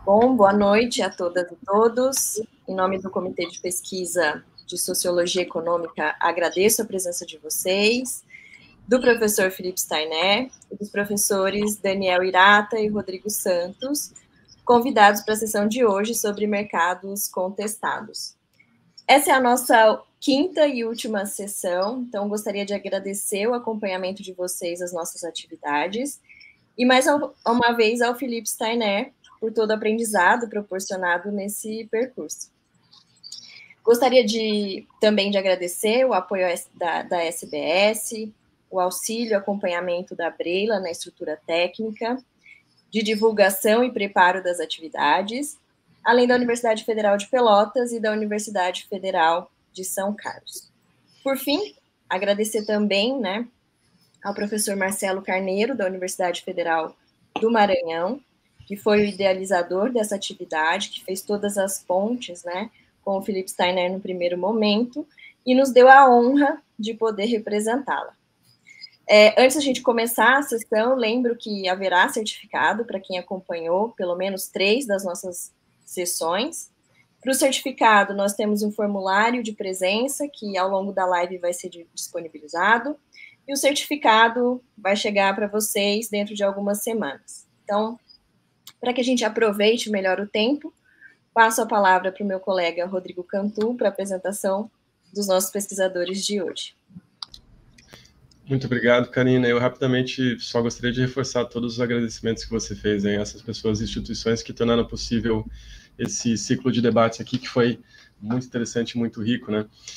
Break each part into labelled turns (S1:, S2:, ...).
S1: Bom, boa noite a todas e todos. Em nome do Comitê de Pesquisa de Sociologia Econômica, agradeço a presença de vocês, do professor Felipe Steiner e dos professores Daniel Hirata e Rodrigo Santos, convidados para a sessão de hoje sobre mercados contestados. Essa é a nossa quinta e última sessão, então gostaria de agradecer o acompanhamento de vocês às nossas atividades e mais uma vez ao Felipe Steiner por todo o aprendizado proporcionado nesse percurso. Gostaria também de agradecer o apoio da SBS, o auxílio e acompanhamento da Breila na estrutura técnica, de divulgação e preparo das atividades, além da Universidade Federal de Pelotas e da Universidade Federal de São Carlos. Por fim, agradecer também, ao professor Marcelo Carneiro, da Universidade Federal do Maranhão, que foi o idealizador dessa atividade, que fez todas as pontes, com o Felipe Steiner no primeiro momento, e nos deu a honra de poder representá-la. Antes da gente começar a sessão, lembro que haverá certificado para quem acompanhou pelo menos 3 das nossas sessões. Para o certificado, nós temos um formulário de presença, que ao longo da live vai ser disponibilizado, e o certificado vai chegar para vocês dentro de algumas semanas. Então, para que a gente aproveite melhor o tempo, passo a palavra para o meu colega Rodrigo Cantu para a apresentação dos nossos pesquisadores de hoje.
S2: Muito obrigado, Karina. Eu rapidamente só gostaria de reforçar todos os agradecimentos que você fez a essas pessoas e instituições que tornaram possível esse ciclo de debates aqui, que foi muito interessante e muito rico,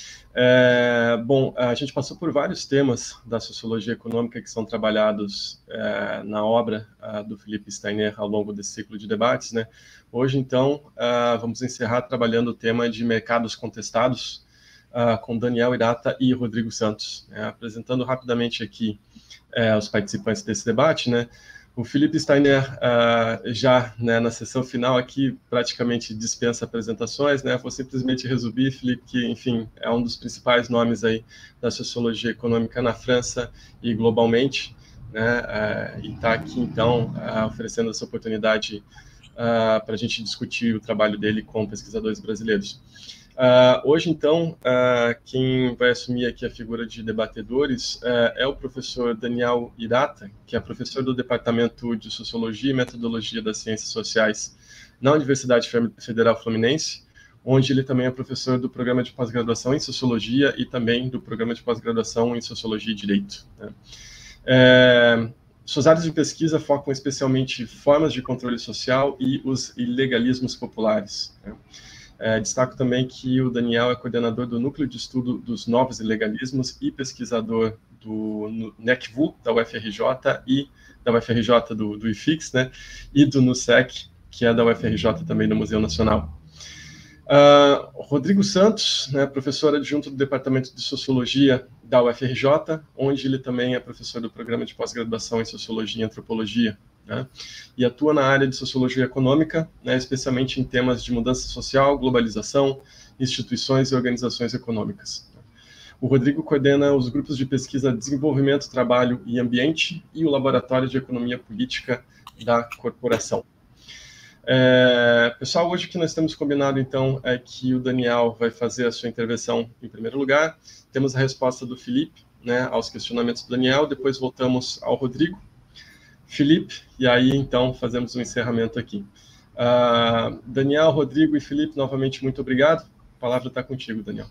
S2: Bom, a gente passou por vários temas da sociologia econômica que são trabalhados na obra do Felipe Steiner ao longo desse ciclo de debates, Hoje, então, vamos encerrar trabalhando o tema de mercados contestados com Daniel Hirata e Rodrigo Santos. Apresentando rapidamente aqui os participantes desse debate, O Felipe Steiner já na sessão final aqui praticamente dispensa apresentações, Vou simplesmente resumir, Felipe, que, enfim, é um dos principais nomes aí da sociologia econômica na França e globalmente, e está aqui, então, oferecendo essa oportunidade para a gente discutir o trabalho dele com pesquisadores brasileiros. Hoje, então, quem vai assumir aqui a figura de debatedores é o professor Daniel Hirata, que é professor do Departamento de Sociologia e Metodologia das Ciências Sociais na Universidade Federal Fluminense, onde ele também é professor do programa de pós-graduação em Sociologia e também do programa de pós-graduação em Sociologia e Direito. Suas áreas de pesquisa focam especialmente formas de controle social e os ilegalismos populares. Destaco também que o Daniel é coordenador do Núcleo de Estudo dos Novos Ilegalismos e pesquisador do NECVU, da UFRJ, e da UFRJ do IFIX, e do NUSEC, que é da UFRJ também, do Museu Nacional. Rodrigo Santos, professor adjunto do Departamento de Sociologia da UFRJ, onde ele também é professor do programa de pós-graduação em Sociologia e Antropologia, e atua na área de sociologia econômica, especialmente em temas de mudança social, globalização, instituições e organizações econômicas. O Rodrigo coordena os grupos de pesquisa Desenvolvimento, Trabalho e Ambiente e o Laboratório de Economia Política da Corporação. Pessoal, hoje o que nós temos combinado, então, é que o Daniel vai fazer a sua intervenção em primeiro lugar, temos a resposta do Felipe, aos questionamentos do Daniel, depois voltamos ao Rodrigo, Felipe, e aí, então, fazemos um encerramento aqui. Daniel, Rodrigo e Felipe, novamente, muito obrigado. A palavra está contigo, Daniel.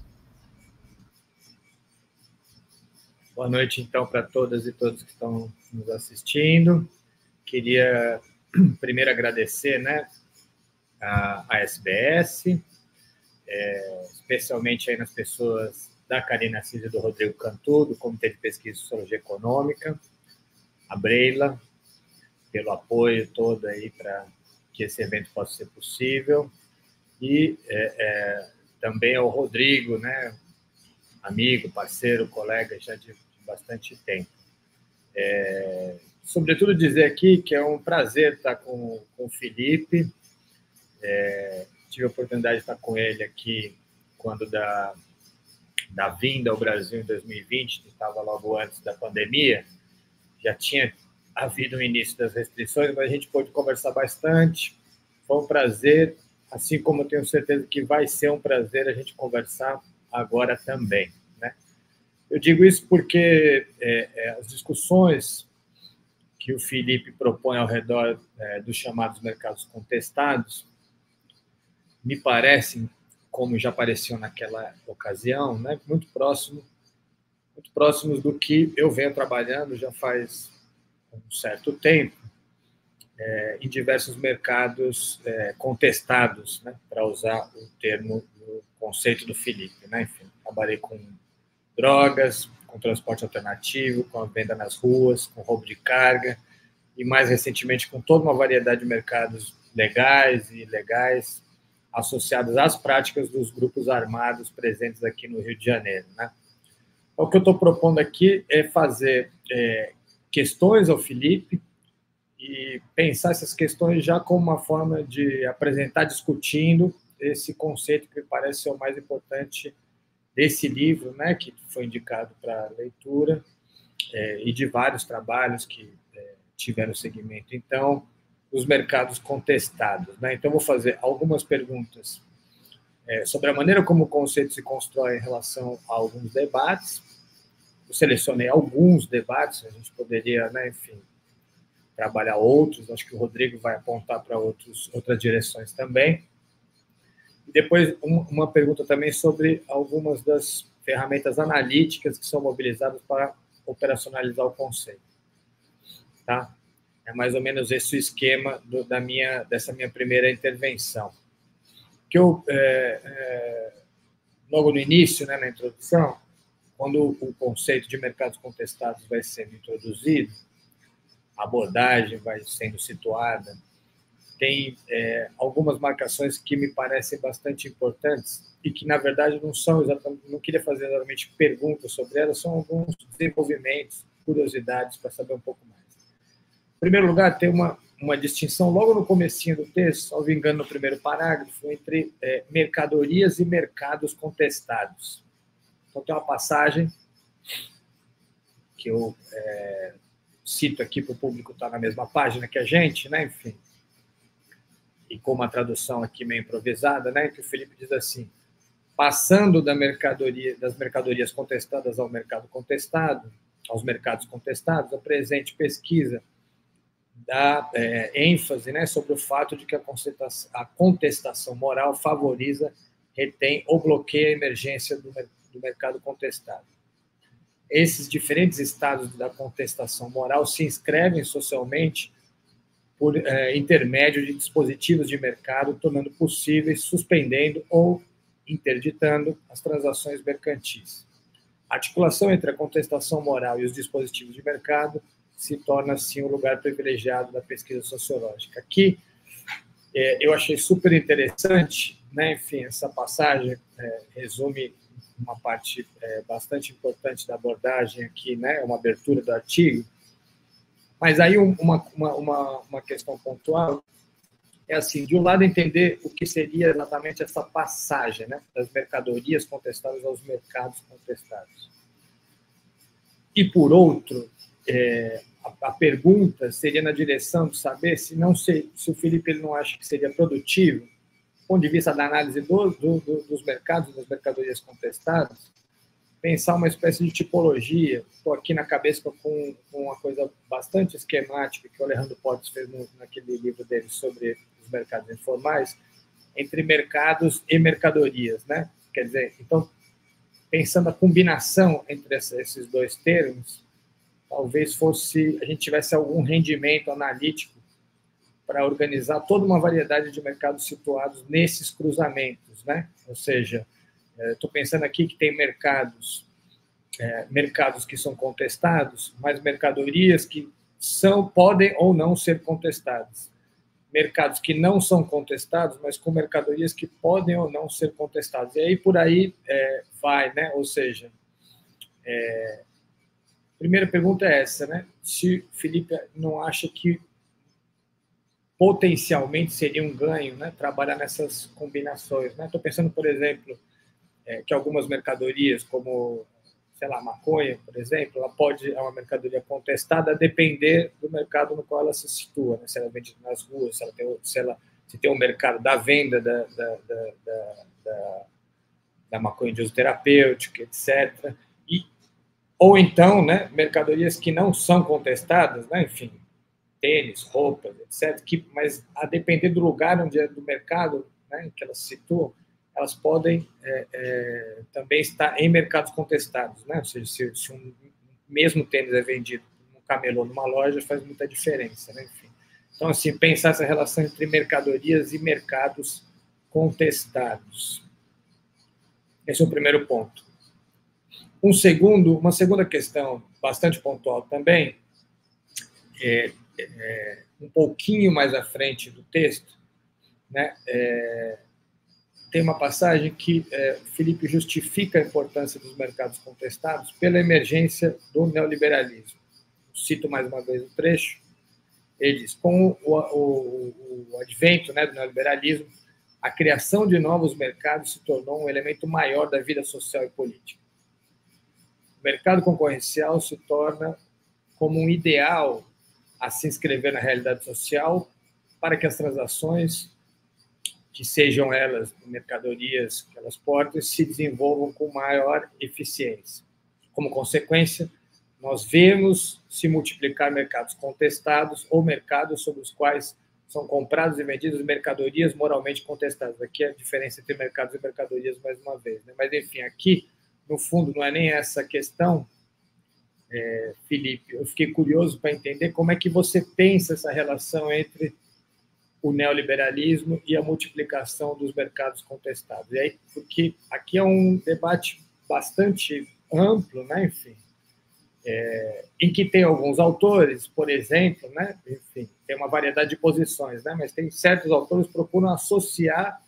S3: Boa noite, então, para todas e todos que estão nos assistindo. Queria primeiro agradecer, a SBS, especialmente aí nas pessoas da Karina Assis e do Rodrigo Cantu, do Comitê de Pesquisa e Sociologia Econômica, a Breila, pelo apoio todo aí para que esse evento possa ser possível, e também ao Rodrigo, amigo, parceiro, colega já de bastante tempo. Sobretudo dizer aqui que é um prazer estar com o Felipe, tive a oportunidade de estar com ele aqui quando da vinda ao Brasil em 2020, que estava logo antes da pandemia, já tinha havido o início das restrições, mas a gente pôde conversar bastante, Foi um prazer, assim como eu tenho certeza que vai ser um prazer a gente conversar agora também, né? Eu digo isso porque as discussões que o Felipe propõe ao redor dos chamados mercados contestados me parecem, como já apareciam naquela ocasião, né, muito próximos do que eu venho trabalhando já faz um certo tempo, em diversos mercados contestados, né, para usar o termo, o conceito do Felipe, né? Enfim, trabalhei com drogas, com transporte alternativo, com a venda nas ruas, com roubo de carga, e mais recentemente com toda uma variedade de mercados legais e ilegais associados às práticas dos grupos armados presentes aqui no Rio de Janeiro, né? O que eu estou propondo aqui é fazer questões ao Felipe e pensar essas questões já como uma forma de apresentar, discutindo esse conceito que me parece ser o mais importante desse livro, né, que foi indicado para leitura, e de vários trabalhos que tiveram seguimento. Então, os mercados contestados, né? Então, vou fazer algumas perguntas sobre a maneira como o conceito se constrói em relação a alguns debates. Eu selecionei alguns debates, a gente poderia, né, enfim, trabalhar outros, acho que o Rodrigo vai apontar para outras direções também. E depois, uma pergunta também sobre algumas das ferramentas analíticas que são mobilizadas para operacionalizar o conceito. Tá? É mais ou menos esse o esquema dessa minha primeira intervenção. Que eu, logo no início, né, na introdução, quando o conceito de mercados contestados vai sendo introduzido, a abordagem vai sendo situada, tem algumas marcações que me parecem bastante importantes e que, na verdade, não são exatamente, não queria fazer exatamente perguntas sobre elas, são alguns desenvolvimentos, curiosidades para saber um pouco mais. Em primeiro lugar, tem uma distinção logo no comecinho do texto, salvo engano, no primeiro parágrafo, entre mercadorias e mercados contestados. Então, tem uma passagem que eu cito aqui para o público estar na mesma página que a gente, né? Enfim, e com uma tradução aqui meio improvisada, né? Que o Felipe diz assim: passando das mercadorias contestadas ao mercado contestado, aos mercados contestados, a presente pesquisa dá ênfase, né, sobre o fato de que a contestação moral favoriza, retém ou bloqueia a emergência do mercado contestado. Esses diferentes estados da contestação moral se inscrevem socialmente por intermédio de dispositivos de mercado, tornando possíveis, suspendendo ou interditando as transações mercantis. A articulação entre a contestação moral e os dispositivos de mercado se torna, assim, um lugar privilegiado da pesquisa sociológica. Aqui, eu achei super interessante, né? Enfim, essa passagem resume uma parte bastante importante da abordagem aqui, né? Uma abertura do artigo. Mas aí uma questão pontual é assim: de um lado, entender o que seria exatamente essa passagem, né, das mercadorias contestadas aos mercados contestados. E, por outro, a pergunta seria na direção de saber se o Felipe ele não acha que seria produtivo, do ponto de vista da análise dos mercados, das mercadorias contestadas, pensar uma espécie de tipologia. Estou aqui na cabeça com uma coisa bastante esquemática que o Alejandro Portes fez naquele livro dele sobre os mercados informais, entre mercados e mercadorias, né? Quer dizer, então, pensando a combinação entre esses dois termos, talvez a gente tivesse algum rendimento analítico para organizar toda uma variedade de mercados situados nesses cruzamentos, né? Ou seja, estou pensando aqui que tem mercados que são contestados, mas mercadorias que podem ou não ser contestadas. Mercados que não são contestados, mas com mercadorias que podem ou não ser contestadas. E aí, por aí, vai, né? Ou seja, a primeira pergunta é essa, né? Se o Felipe não acha que potencialmente seria um ganho, né, trabalhar nessas combinações, né? Estou pensando, por exemplo, que algumas mercadorias, como, sei lá, maconha, por exemplo, ela é uma mercadoria contestada a depender do mercado no qual ela se situa, né? Se ela vende nas ruas, se Você tem o mercado da venda da maconha de uso terapêutico, etc. Ou então, né, mercadorias que não são contestadas, né, enfim, tênis, roupas, etc., mas a depender do lugar onde é do mercado, né, que elas se situam, elas podem também estar em mercados contestados, né? Ou seja, se um mesmo tênis é vendido num camelô, numa loja, faz muita diferença, né? Enfim. Então, assim, pensar essa relação entre mercadorias e mercados contestados. Esse é o primeiro ponto. Uma segunda questão bastante pontual também, um pouquinho mais à frente do texto, né, tem uma passagem que Felipe justifica a importância dos mercados contestados pela emergência do neoliberalismo. Cito mais uma vez o trecho. Ele diz: com o advento, né, do neoliberalismo, a criação de novos mercados se tornou um elemento maior da vida social e política. O mercado concorrencial se torna como um ideal a se inscrever na realidade social para que as transações, que sejam elas mercadorias que elas portem, se desenvolvam com maior eficiência. Como consequência, nós vemos se multiplicar mercados contestados ou mercados sobre os quais são comprados e vendidas mercadorias moralmente contestadas. Aqui é a diferença entre mercados e mercadorias, mais uma vez, né? Mas, enfim, aqui, no fundo, não é nem essa questão, Felipe. Eu fiquei curioso para entender como é que você pensa essa relação entre o neoliberalismo e a multiplicação dos mercados contestados. E aí, porque aqui é um debate bastante amplo, né? Enfim, em que tem alguns autores, por exemplo, né? Enfim, tem uma variedade de posições, né? Mas tem certos autores que procuram associar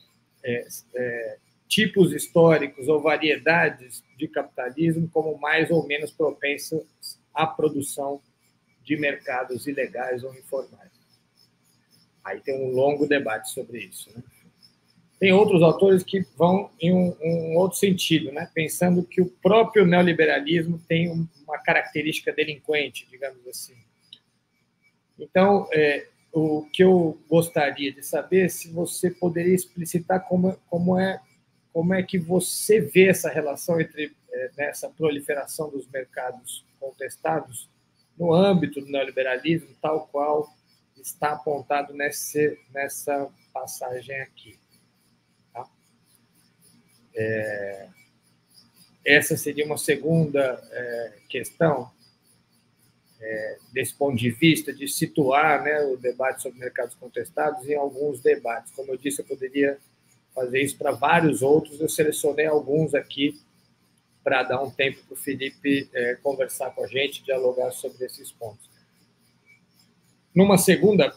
S3: tipos históricos ou variedades de capitalismo como mais ou menos propensas à produção de mercados ilegais ou informais. Aí tem um longo debate sobre isso, né? Tem outros autores que vão em um outro sentido, né? Pensando que o próprio neoliberalismo tem uma característica delinquente, digamos assim. Então, o que eu gostaria de saber é se você poderia explicitar como é que você vê essa relação entre essa proliferação dos mercados contestados no âmbito do neoliberalismo, tal qual está apontado nessa passagem aqui. Tá? Essa seria uma segunda questão, desse ponto de vista, de situar, né, o debate sobre mercados contestados em alguns debates. Como eu disse, eu poderia fazer isso para vários outros, eu selecionei alguns aqui para dar um tempo para o Felipe conversar com a gente, dialogar sobre esses pontos. Numa segunda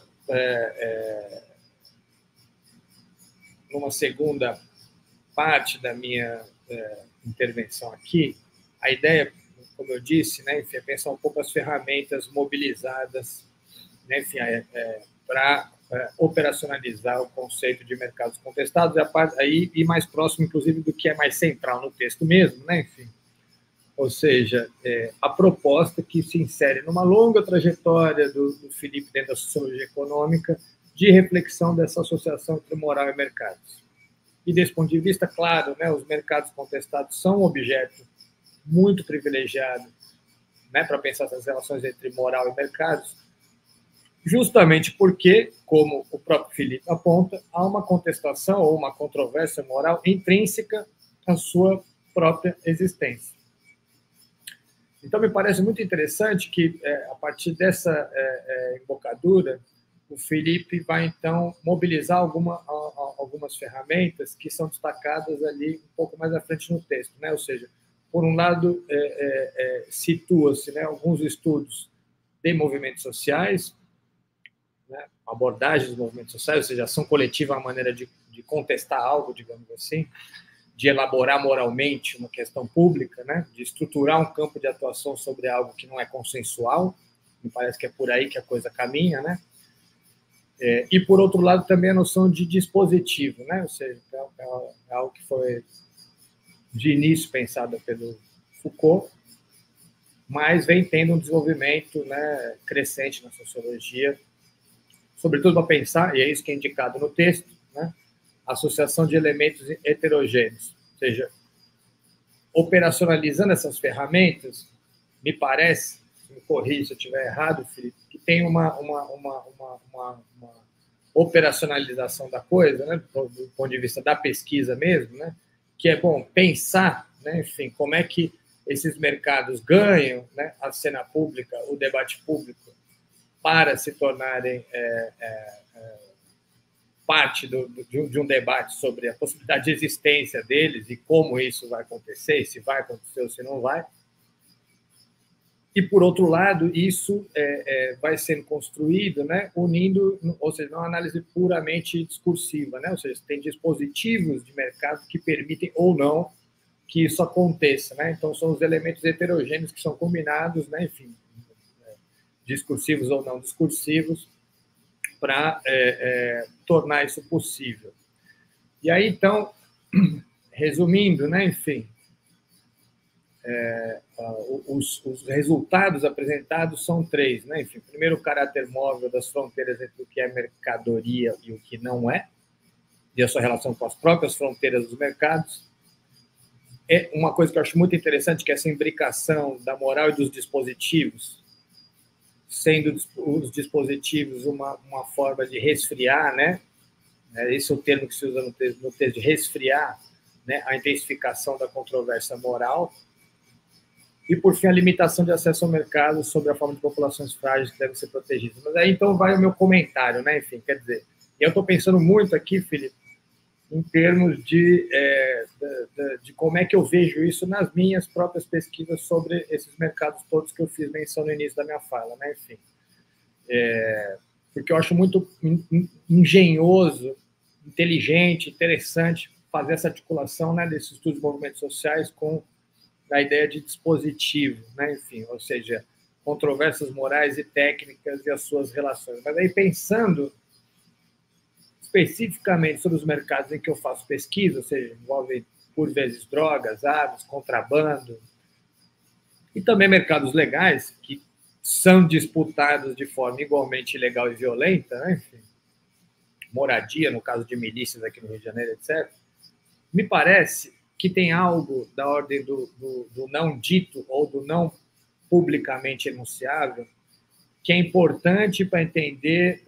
S3: parte da minha intervenção aqui, a ideia, como eu disse, né, enfim, é pensar um pouco as ferramentas mobilizadas, né, enfim, para operacionalizar o conceito de mercados contestados, e mais próximo, inclusive, do que é mais central no texto mesmo, né, enfim. Ou seja, a proposta que se insere numa longa trajetória do Felipe dentro da sociologia econômica de reflexão dessa associação entre moral e mercados. E desse ponto de vista, claro, né, os mercados contestados são um objeto muito privilegiado, né, para pensar essas relações entre moral e mercados, justamente porque, como o próprio Felipe aponta, há uma contestação ou uma controvérsia moral intrínseca à sua própria existência. Então, me parece muito interessante que, a partir dessa embocadura, o Felipe vai, então, mobilizar algumas ferramentas que são destacadas ali um pouco mais à frente no texto, né? Ou seja, por um lado, situa-se, né, alguns estudos de movimentos sociais, né, abordagens dos movimentos sociais, ou seja, ação coletiva é uma maneira de contestar algo, digamos assim, de elaborar moralmente uma questão pública, né, de estruturar um campo de atuação sobre algo que não é consensual. Me parece que é por aí que a coisa caminha, né? E, por outro lado, também a noção de dispositivo, né? Ou seja, é algo que foi, de início, pensado pelo Foucault, mas vem tendo um desenvolvimento, né, crescente na sociologia sobretudo para pensar, e é isso que é indicado no texto, né, associação de elementos heterogêneos, ou seja, operacionalizando essas ferramentas, me parece, me corrija se eu estiver errado, Felipe, que tem uma operacionalização da coisa, né, do ponto de vista da pesquisa mesmo, né, que é bom pensar, né, enfim, como é que esses mercados ganham, né, a cena pública, o debate público, para se tornarem parte de um debate sobre a possibilidade de existência deles e como isso vai acontecer, se vai acontecer ou se não vai. E, por outro lado, isso vai sendo construído, né, unindo, ou seja, não é uma análise puramente discursiva, né, ou seja, tem dispositivos de mercado que permitem ou não que isso aconteça, né, então são os elementos heterogêneos que são combinados, né, enfim, discursivos ou não discursivos, para tornar isso possível. E aí, então, resumindo, né, enfim, os resultados apresentados são 3, né? Enfim, primeiro, o caráter móvel das fronteiras entre o que é mercadoria e o que não é, e a sua relação com as próprias fronteiras dos mercados. É uma coisa que eu acho muito interessante, que é essa imbricação da moral e dos dispositivos, sendo os dispositivos uma forma de resfriar, né? Esse é o termo que se usa no texto de resfriar, né, a intensificação da controvérsia moral. E, por fim, a limitação de acesso ao mercado sobre a forma de populações frágeis que devem ser protegidas. Mas aí, então, vai o meu comentário, né? Enfim, quer dizer, eu estou pensando muito aqui, Felipe, em termos de como é que eu vejo isso nas minhas próprias pesquisas sobre esses mercados todos que eu fiz menção no início da minha fala, né? Enfim, porque eu acho muito engenhoso, inteligente, interessante fazer essa articulação, né, desses estudos de movimentos sociais com a ideia de dispositivo, né? Enfim, ou seja, controvérsias morais e técnicas e as suas relações. Mas aí, pensando especificamente sobre os mercados em que eu faço pesquisa, ou seja, envolve, por vezes, drogas, armas, contrabando, e também mercados legais, que são disputados de forma igualmente ilegal e violenta, né? Enfim, moradia, no caso de milícias aqui no Rio de Janeiro, etc., me parece que tem algo da ordem do não dito ou do não publicamente enunciável que é importante para entender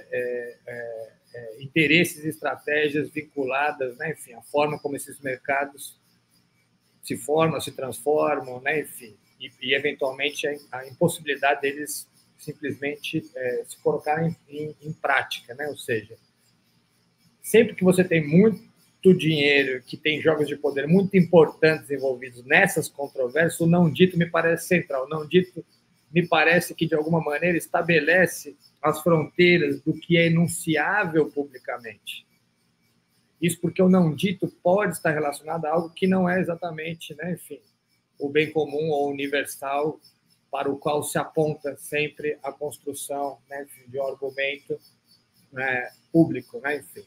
S3: interesses e estratégias vinculadas, né, enfim, a forma como esses mercados se formam, se transformam, né, enfim, e eventualmente a impossibilidade deles simplesmente se colocarem em prática, né, ou seja, sempre que você tem muito dinheiro, que tem jogos de poder muito importantes envolvidos nessas controvérsias, o não dito me parece central. O não dito me parece que, de alguma maneira, estabelece as fronteiras do que é enunciável publicamente. Isso porque o não dito pode estar relacionado a algo que não é exatamente, né, enfim, o bem comum ou universal para o qual se aponta sempre a construção, né, enfim, de um argumento, né, público, né, enfim,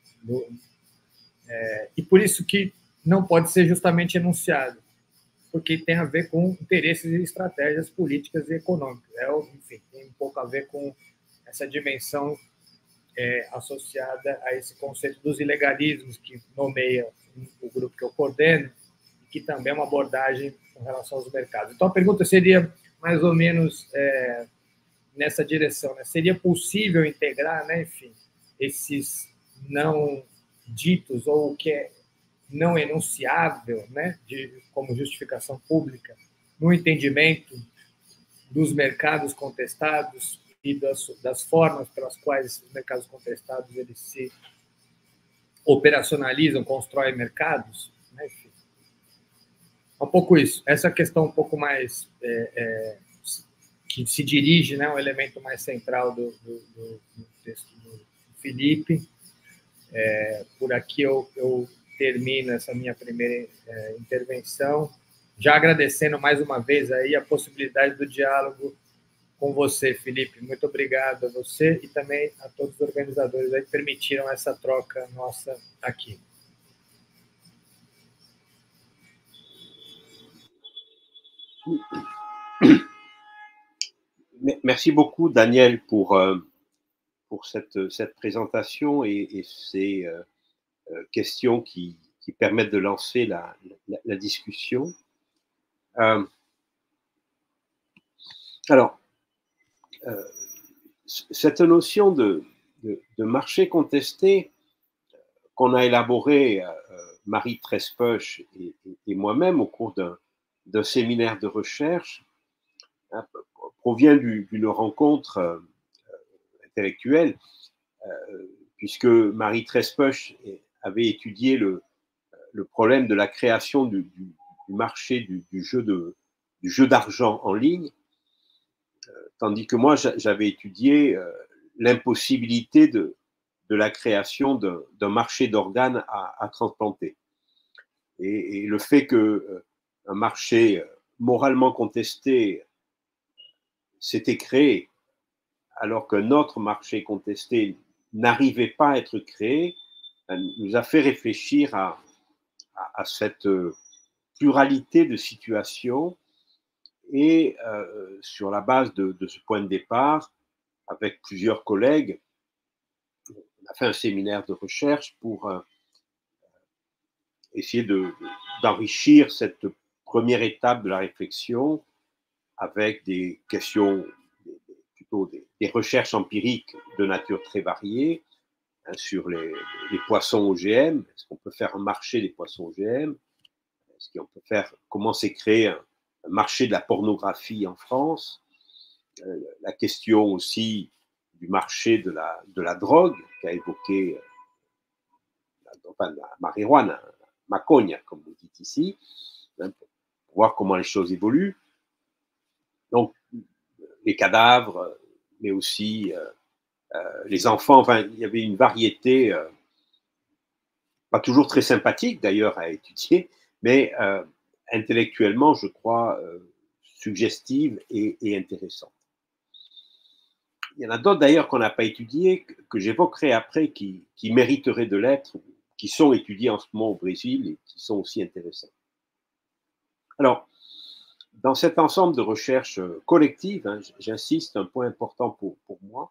S3: e por isso que não pode ser justamente enunciado, porque tem a ver com interesses e estratégias políticas e econômicas. Enfim, tem um pouco a ver com essa dimensão associada a esse conceito dos ilegalismos, que nomeia o grupo que eu coordeno, que também é uma abordagem com relação aos mercados. Então, a pergunta seria mais ou menos nessa direção, né? Seria possível integrar, né, enfim, esses não ditos ou o que é não enunciável, né, como justificação pública, no entendimento dos mercados contestados e das formas pelas quais os mercados contestados eles se operacionalizam, constroem mercados, né, enfim. Um pouco isso. Essa questão um pouco mais que se dirige, né, um elemento mais central do texto do Felipe. Por aqui eu termino essa minha primeira intervenção, já agradecendo mais uma vez aí a possibilidade do diálogo com você, Felipe. Muito obrigado a você e também a todos os organizadores aí que permitiram essa troca nossa aqui.
S4: Merci beaucoup, Daniel, pour pour cette présentation et ces questions qui permettent de lancer la discussion. Alors, cette notion de marché contesté qu'on a élaboré, Marie Trespeuch et moi-même au cours d'un séminaire de recherche, hein, provient d'une rencontre intellectuelle, puisque Marie Trespeuch avait étudié le problème de la création du marché du jeu d'argent en ligne, tandis que moi j'avais étudié l'impossibilité de la création d'un marché d'organes à transplanter. Et le fait qu'un marché moralement contesté s'était créé alors qu'un autre marché contesté n'arrivait pas à être créé, nous a fait réfléchir à cette pluralité de situations et sur la base de ce point de départ, avec plusieurs collègues, on a fait un séminaire de recherche pour essayer d'enrichir cette première étape de la réflexion avec des questions, plutôt des recherches empiriques de nature très variée, hein, sur les poissons OGM. Est-ce qu'on peut faire un marché des poissons OGM? Est-ce qu'on peut faire, comment s'est créé un marché de la pornographie en France? La question aussi du marché de la drogue qu'a évoqué la marijuana, maconha, comme vous dites ici, hein, pour voir comment les choses évoluent. Donc, les cadavres, mais aussi les enfants, enfin, il y avait une variété, pas toujours très sympathique d'ailleurs à étudier, mais intellectuellement, je crois, suggestive et intéressante. Il y en a d'autres d'ailleurs qu'on n'a pas étudiées, que j'évoquerai après, qui mériteraient de l'être, qui sont étudiées en ce moment au Brésil et qui sont aussi intéressantes. Alors, dans cet ensemble de recherches collectives, hein, j'insiste, un point important pour moi,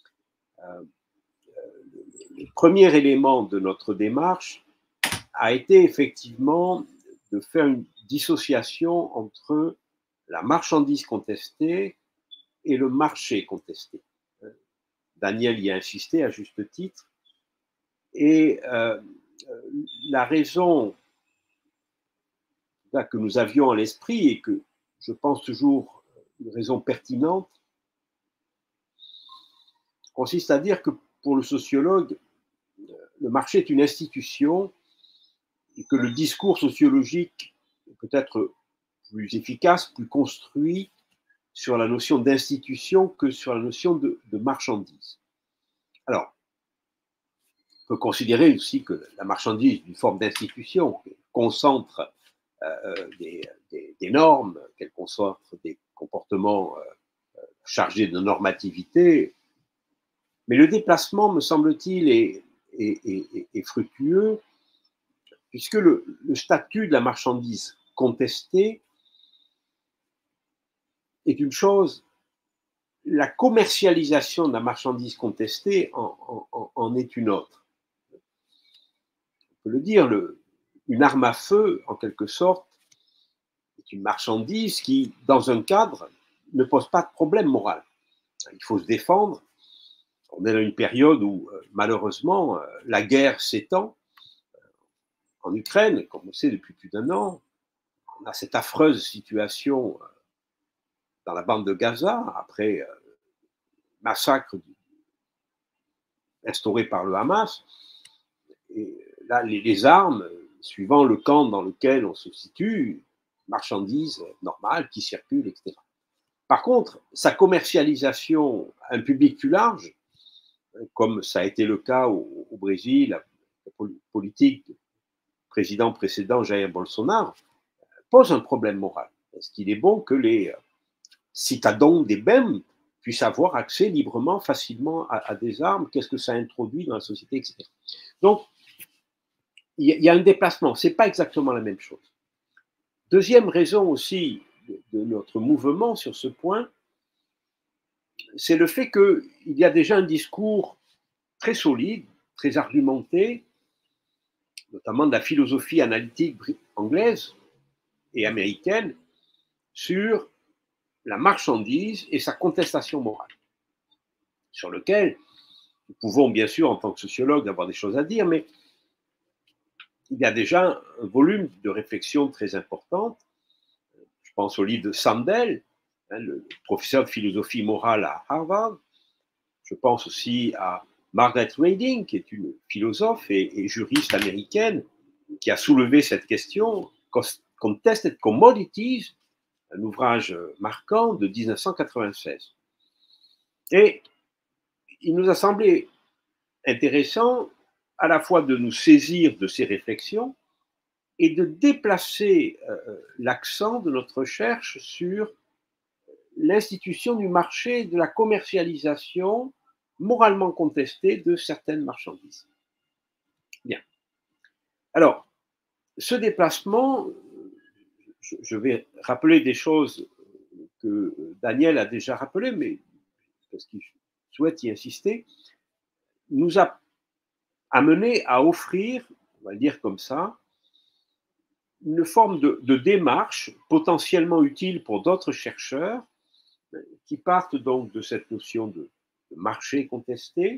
S4: le premier élément de notre démarche a été effectivement de faire une dissociation entre la marchandise contestée et le marché contesté. Daniel y a insisté à juste titre. Et la raison là, que nous avions à l'esprit et que je pense toujours une raison pertinente consiste à dire que pour le sociologue, le marché est une institution et que le discours sociologique peut être plus efficace, plus construit sur la notion d'institution que sur la notion de marchandise. Alors, on peut considérer aussi que la marchandise est une forme d'institution qui concentre des normes, qu'elle concentre des comportements chargés de normativité. Mais le déplacement, me semble-t-il, est fructueux, puisque le statut de la marchandise contestée est une chose, la commercialisation de la marchandise contestée en est une autre. On peut le dire, une arme à feu, en quelque sorte, est une marchandise qui, dans un cadre, ne pose pas de problème moral. Il faut se défendre. On est dans une période où, malheureusement, la guerre s'étend. En Ukraine, comme on sait depuis plus d'1 an, on a cette affreuse situation dans la bande de Gaza, après le massacre instauré par le Hamas. Et là, les armes, suivant le camp dans lequel on se situe, marchandises normales qui circulent, etc. Par contre, sa commercialisation à un public plus large, comme ça a été le cas au Brésil, la politique du président précédent Jair Bolsonaro, pose un problème moral. Est-ce qu'il est bon que les citadins des BEM puissent avoir accès librement, facilement à des armes? Qu'est-ce que ça introduit dans la société, etc. Donc, il y a un déplacement. Ce n'est pas exactement la même chose. Deuxième raison aussi de notre mouvement sur ce point, c'est le fait qu'il y a déjà un discours très solide, très argumenté, notamment de la philosophie analytique anglaise et américaine, sur la marchandise et sa contestation morale, sur lequel nous pouvons bien sûr, en tant que sociologue, avoir des choses à dire, mais il y a déjà un volume de réflexion très important. Je pense au livre de Sandel, le professeur de philosophie morale à Harvard. Je pense aussi à Margaret Rading, qui est une philosophe et juriste américaine, qui a soulevé cette question, Contested Commodities, un ouvrage marquant de 1996. Et il nous a semblé intéressant à la fois de nous saisir de ces réflexions et de déplacer l'accent de notre recherche sur l'institution du marché et de la commercialisation moralement contestée de certaines marchandises. Bien. Alors, ce déplacement, je vais rappeler des choses que Daniel a déjà rappelées, mais parce qu'il souhaite y insister, nous a amené à offrir, on va le dire comme ça, une forme de démarche potentiellement utile pour d'autres chercheurs qui partent donc de cette notion de marché contesté,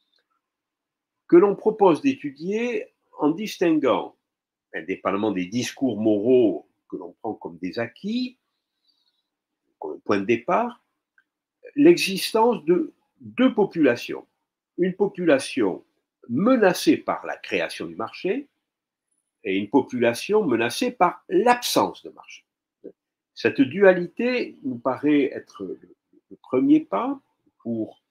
S4: que l'on propose d'étudier en distinguant, indépendamment des discours moraux que l'on prend comme des acquis, comme point de départ, l'existence de deux populations. Une population menacée par la création du marché et une population menacée par l'absence de marché. Cette dualité nous paraît être le premier pas pour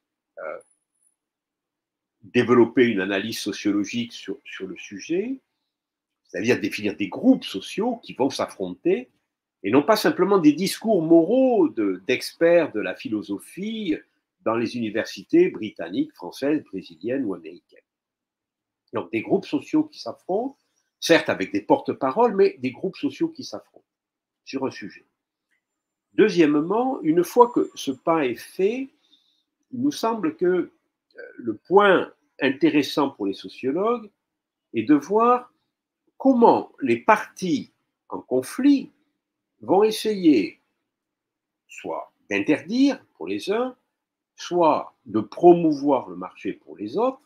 S4: développer une analyse sociologique sur le sujet, c'est-à-dire définir des groupes sociaux qui vont s'affronter, et non pas simplement des discours moraux d'experts de la philosophie dans les universités britanniques, françaises, brésiliennes ou américaines. Donc des groupes sociaux qui s'affrontent, certes avec des porte-paroles, mais des groupes sociaux qui s'affrontent sur un sujet. Deuxièmement, une fois que ce pas est fait, il nous semble que le point intéressant pour les sociologues est de voir comment les parties en conflit vont essayer soit d'interdire pour les uns, soit de promouvoir le marché pour les autres,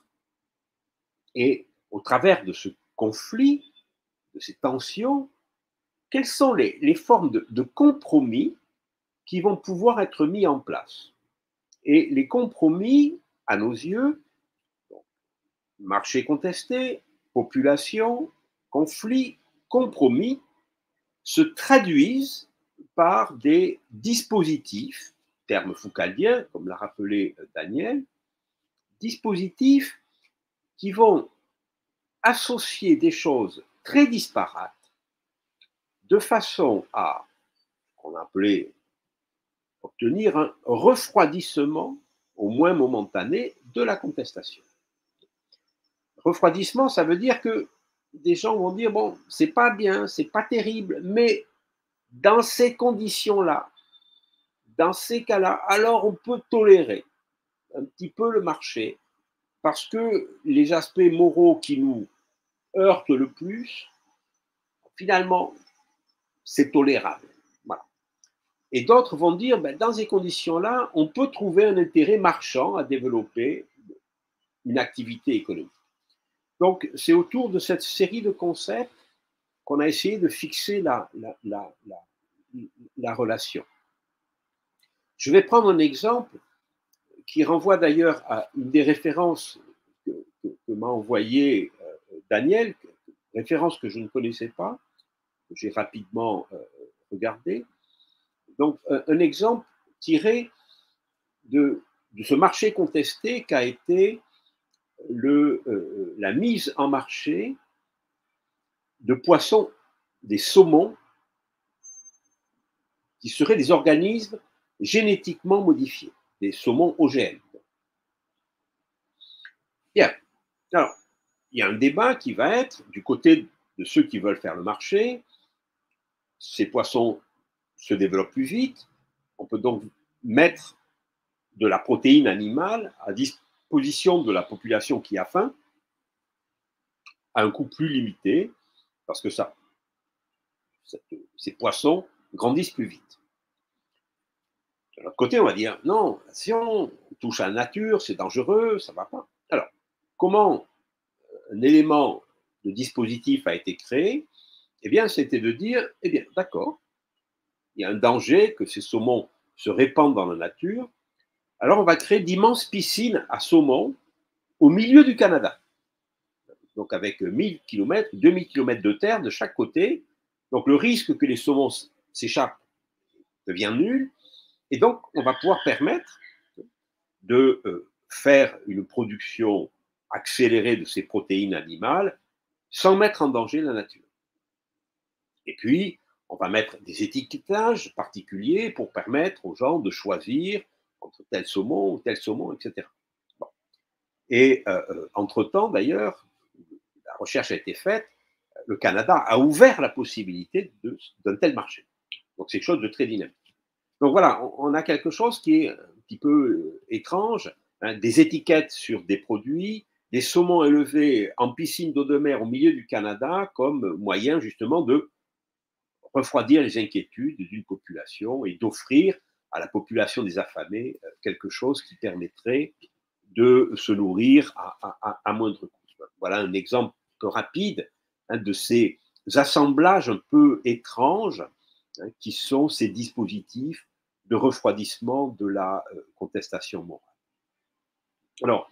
S4: et au travers de ce conflit, de ces tensions, quelles sont les formes de compromis qui vont pouvoir être mis en place. Et les compromis, à nos yeux, marché contesté, population, conflit, compromis, se traduisent par des dispositifs, terme foucaldien, comme l'a rappelé Daniel, dispositifs qui vont associer des choses très disparates de façon à, qu'on a appelé, obtenir un refroidissement, au moins momentané, de la contestation. Refroidissement, ça veut dire que des gens vont dire, bon, c'est pas bien, c'est pas terrible, mais dans ces conditions-là, dans ces cas-là, alors on peut tolérer un petit peu le marché, parce que les aspects moraux qui nous heurtent le plus, finalement, c'est tolérable. Voilà. Et d'autres vont dire, ben, dans ces conditions-là, on peut trouver un intérêt marchand à développer une activité économique. Donc, c'est autour de cette série de concepts qu'on a essayé de fixer la relation. Je vais prendre un exemple qui renvoie d'ailleurs à une des références que m'a envoyé Daniel, référence que je ne connaissais pas, que j'ai rapidement regardé. Donc, un exemple tiré de ce marché contesté qu'a été la mise en marché de poissons, des saumons, qui seraient des organismes génétiquement modifiés, des saumons OGM. Bien. Alors, il y a un débat qui va être du côté de ceux qui veulent faire le marché. Ces poissons se développent plus vite. On peut donc mettre de la protéine animale à disposition de la population qui a faim à un coût plus limité, parce que ces poissons grandissent plus vite. De l'autre côté, on va dire, non, si on touche à la nature, c'est dangereux, ça ne va pas. Alors, comment un élément de dispositif a été créé? Eh bien, c'était de dire, eh bien, d'accord, il y a un danger que ces saumons se répandent dans la nature, alors on va créer d'immenses piscines à saumons au milieu du Canada. Donc avec 1000 km, 2000 km de terre de chaque côté, donc le risque que les saumons s'échappent devient nul, et donc on va pouvoir permettre de faire une production accélérée de ces protéines animales sans mettre en danger la nature. Et puis, on va mettre des étiquetages particuliers pour permettre aux gens de choisir entre tel saumon, etc. Bon. Et entre-temps, d'ailleurs, la recherche a été faite, le Canada a ouvert la possibilité d'un tel marché. Donc, c'est quelque chose de très dynamique. Donc voilà, on a quelque chose qui est un petit peu étrange, hein, des étiquettes sur des produits, des saumons élevés en piscine d'eau de mer au milieu du Canada comme moyen justement de refroidir les inquiétudes d'une population et d'offrir à la population des affamés quelque chose qui permettrait de se nourrir à moindre coût. Voilà un exemple rapide, hein, de ces assemblages un peu étranges, hein, qui sont ces dispositifs de refroidissement de la contestation morale. Alors,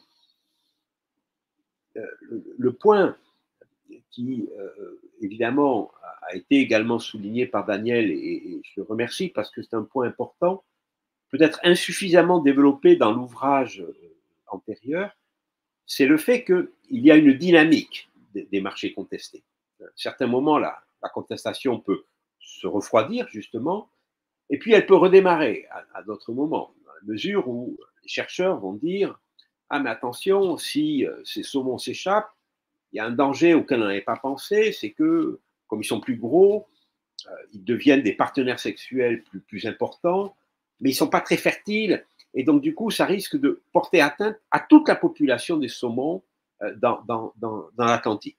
S4: le point qui, évidemment, a été également souligné par Daniel, et je le remercie parce que c'est un point important, peut-être insuffisamment développé dans l'ouvrage antérieur, c'est le fait qu'il y a une dynamique des marchés contestés. À certains moments, la contestation peut se refroidir, justement, et puis elle peut redémarrer à d'autres moments, à mesure où les chercheurs vont dire « Ah, mais attention, si ces saumons s'échappent, il y a un danger auquel on n'avait pas pensé, c'est que, comme ils sont plus gros, ils deviennent des partenaires sexuels plus importants, mais ils ne sont pas très fertiles, et donc du coup, ça risque de porter atteinte à toute la population des saumons dans l'Atlantique. »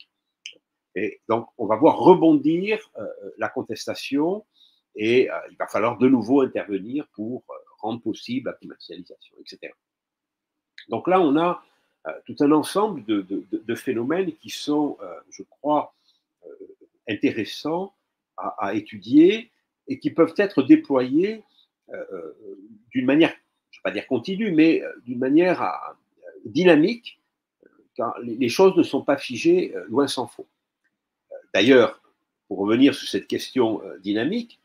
S4: Et donc, on va voir rebondir la contestation, et il va falloir de nouveau intervenir pour rendre possible la commercialisation, etc. Donc là, on a tout un ensemble de phénomènes qui sont, je crois, intéressants à étudier et qui peuvent être déployés d'une manière, je ne vais pas dire continue, mais d'une manière dynamique, car les choses ne sont pas figées, loin s'en faut. D'ailleurs, pour revenir sur cette question dynamique,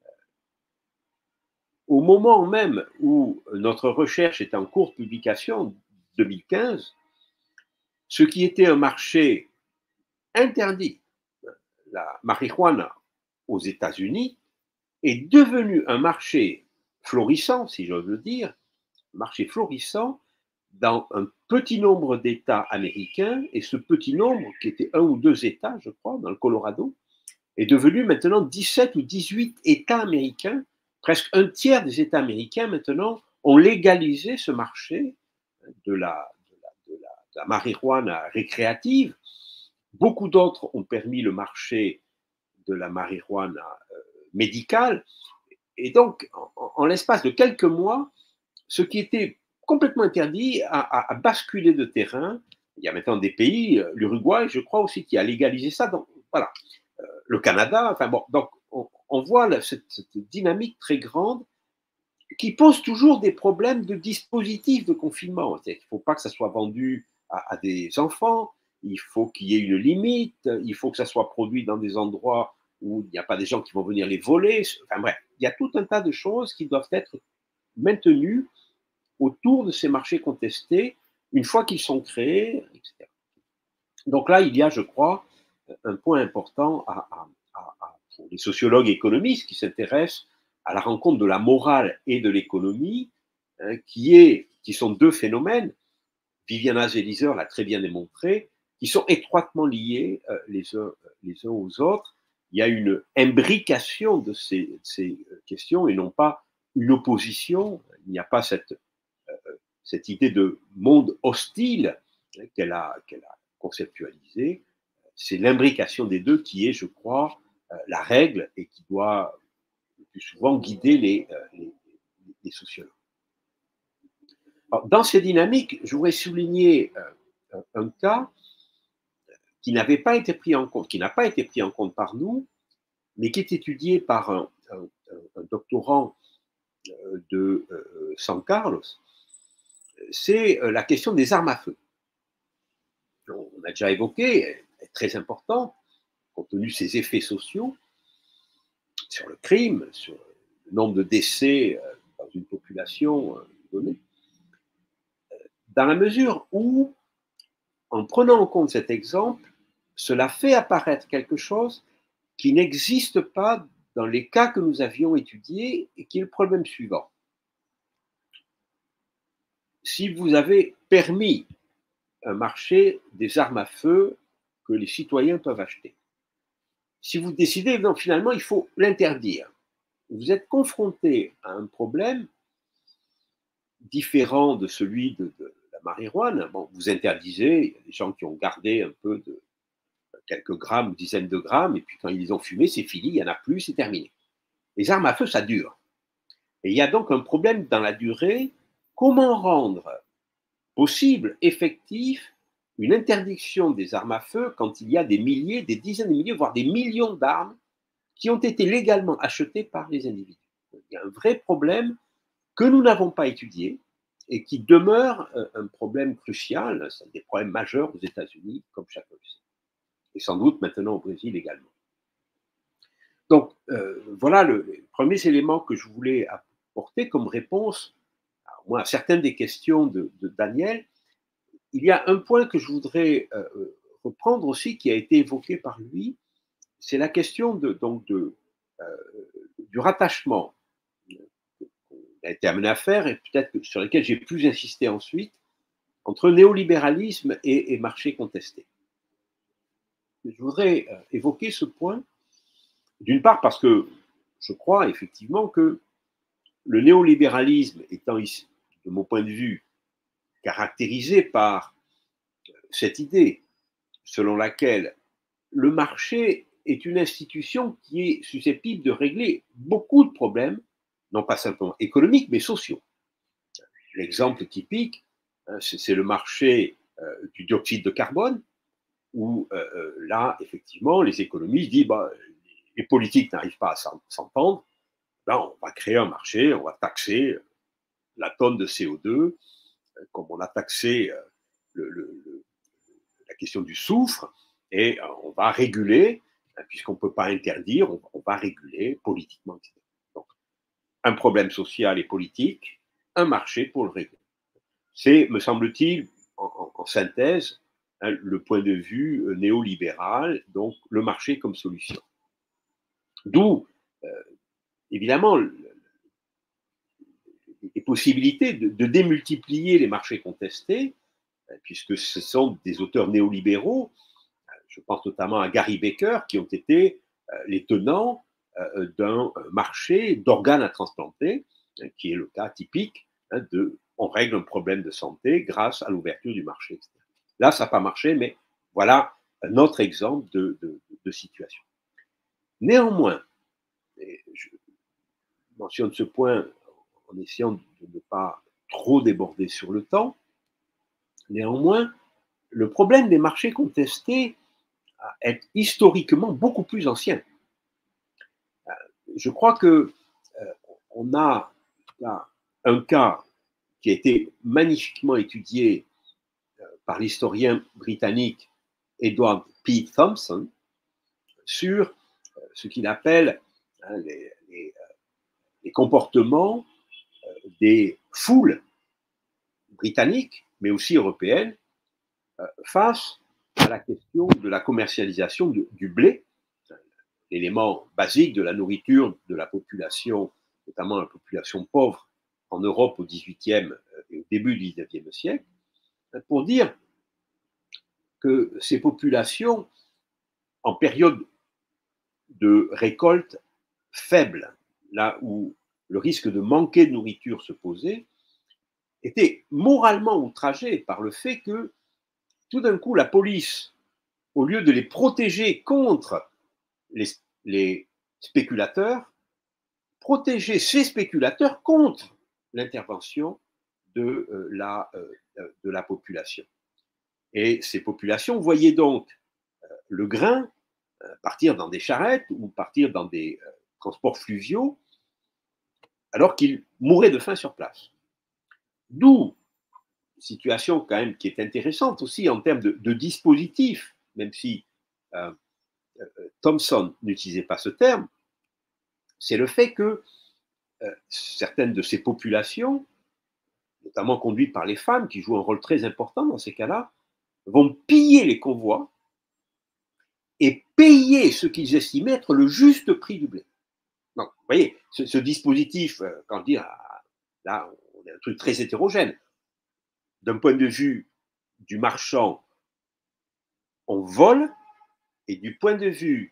S4: au moment même où notre recherche est en cours de publication, 2015, ce qui était un marché interdit, la marijuana aux États-Unis, est devenu un marché florissant, si j'ose le dire, un marché florissant dans un petit nombre d'États américains, et ce petit nombre, qui était 1 ou 2 États, je crois, dans le Colorado, est devenu maintenant 17 ou 18 États américains. Presque un tiers des États américains maintenant ont légalisé ce marché de la marijuana récréative. Beaucoup d'autres ont permis le marché de la marijuana médicale. Et donc, en l'espace de quelques mois, ce qui était complètement interdit a basculé de terrain. Il y a maintenant des pays, l'Uruguay, je crois aussi, qui a légalisé ça. Donc, voilà. Le Canada, enfin bon, donc on voit cette dynamique très grande qui pose toujours des problèmes de dispositifs de confinement. Il ne faut pas que ça soit vendu à des enfants, il faut qu'il y ait une limite, il faut que ça soit produit dans des endroits où il n'y a pas des gens qui vont venir les voler. Enfin bref, il y a tout un tas de choses qui doivent être maintenues autour de ces marchés contestés une fois qu'ils sont créés, etc. Donc là, il y a, je crois, un point important pour les sociologues économistes qui s'intéressent à la rencontre de la morale et de l'économie, hein, qui sont 2 phénomènes, Viviana Zelizer l'a très bien démontré, qui sont étroitement liés les uns aux autres. Il y a une imbrication de ces questions et non pas une opposition. Il n'y a pas cette cette idée de monde hostile qu'elle a conceptualisée, c'est l'imbrication des deux qui est, je crois, la règle et qui doit le plus souvent guider les sociologues. Alors, dans ces dynamiques, je voudrais souligner un cas qui n'avait pas été pris en compte, qui n'a pas été pris en compte par nous, mais qui est étudié par un doctorant de San Carlos, c'est la question des armes à feu. On a déjà évoqué, elle est très importante, compte tenu de ses effets sociaux sur le crime, sur le nombre de décès dans une population donnée. Dans la mesure où, en prenant en compte cet exemple, cela fait apparaître quelque chose qui n'existe pas dans les cas que nous avions étudiés et qui est le problème suivant. Si vous avez permis un marché des armes à feu que les citoyens peuvent acheter, si vous décidez, non, finalement, il faut l'interdire, vous êtes confronté à un problème différent de celui de la marijuana. Bon, vous interdisez, il y a des gens qui ont gardé un peu de quelques grammes, dizaines de grammes, et puis quand ils ont fumé, c'est fini, il n'y en a plus, c'est terminé. Les armes à feu, ça dure. Et il y a donc un problème dans la durée. Comment rendre possible, effectif, une interdiction des armes à feu quand il y a des milliers, des dizaines de milliers, voire des millions d'armes qui ont été légalement achetées par les individus. Il y a un vrai problème que nous n'avons pas étudié et qui demeure un problème crucial, c'est des problèmes majeurs aux États-Unis, comme chacun le sait, et sans doute maintenant au Brésil également. Donc, voilà les premiers éléments que je voulais apporter comme réponse à certaines des questions de Daniel. Il y a un point que je voudrais reprendre aussi, qui a été évoqué par lui, c'est la question du rattachement qu'on a été amené à faire, et peut-être sur lequel j'ai plus insisté ensuite, entre néolibéralisme et marché contesté. Je voudrais évoquer ce point, d'une part parce que je crois effectivement que le néolibéralisme étant, de mon point de vue, caractérisé par cette idée selon laquelle le marché est une institution qui est susceptible de régler beaucoup de problèmes, non pas simplement économiques, mais sociaux. L'exemple typique, c'est le marché du dioxyde de carbone, où là, effectivement, les économistes disent les politiques n'arrivent pas à s'entendre, là, on va créer un marché, on va taxer la tonne de CO2, comme on a taxé la question du soufre, et on va réguler, puisqu'on ne peut pas interdire, on va réguler politiquement, etc. Donc, un problème social et politique, un marché pour le régler. C'est, me semble-t-il, en synthèse, le point de vue néolibéral, donc le marché comme solution. D'où, évidemment, les possibilités de démultiplier les marchés contestés, puisque ce sont des auteurs néolibéraux, je pense notamment à Gary Becker, qui ont été les tenants d'un marché d'organes à transplanter, qui est le cas typique on règle un problème de santé grâce à l'ouverture du marché, etc. Là, ça n'a pas marché, mais voilà un autre exemple de situation. Néanmoins, et je mentionne ce point en essayant de ne pas trop déborder sur le temps, néanmoins, le problème des marchés contestés est historiquement beaucoup plus ancien. Je crois que on a là un cas qui a été magnifiquement étudié par l'historien britannique Edward P. Thompson sur ce qu'il appelle les comportements des foules britanniques, mais aussi européennes, face à la question de la commercialisation du blé, l'élément basique de la nourriture de la population, notamment la population pauvre en Europe au XVIIIe et au début du XIXe siècle, pour dire que ces populations, en période de récolte faible, là où le risque de manquer de nourriture se posait, était moralement outragé par le fait que, tout d'un coup, la police, au lieu de les protéger contre les spéculateurs, protégeait ces spéculateurs contre l'intervention de la population. Et ces populations voyaient donc le grain partir dans des charrettes ou partir dans des transports fluviaux, alors qu'il mourait de faim sur place. D'où une situation quand même qui est intéressante aussi en termes de dispositif, même si Thomson n'utilisait pas ce terme, c'est le fait que certaines de ces populations, notamment conduites par les femmes, qui jouent un rôle très important dans ces cas-là, vont piller les convois et payer ce qu'ils estimaient être le juste prix du blé. Donc, vous voyez, ce dispositif, quand dire, là, on a un truc très hétérogène. D'un point de vue du marchand, on vole, et du point de vue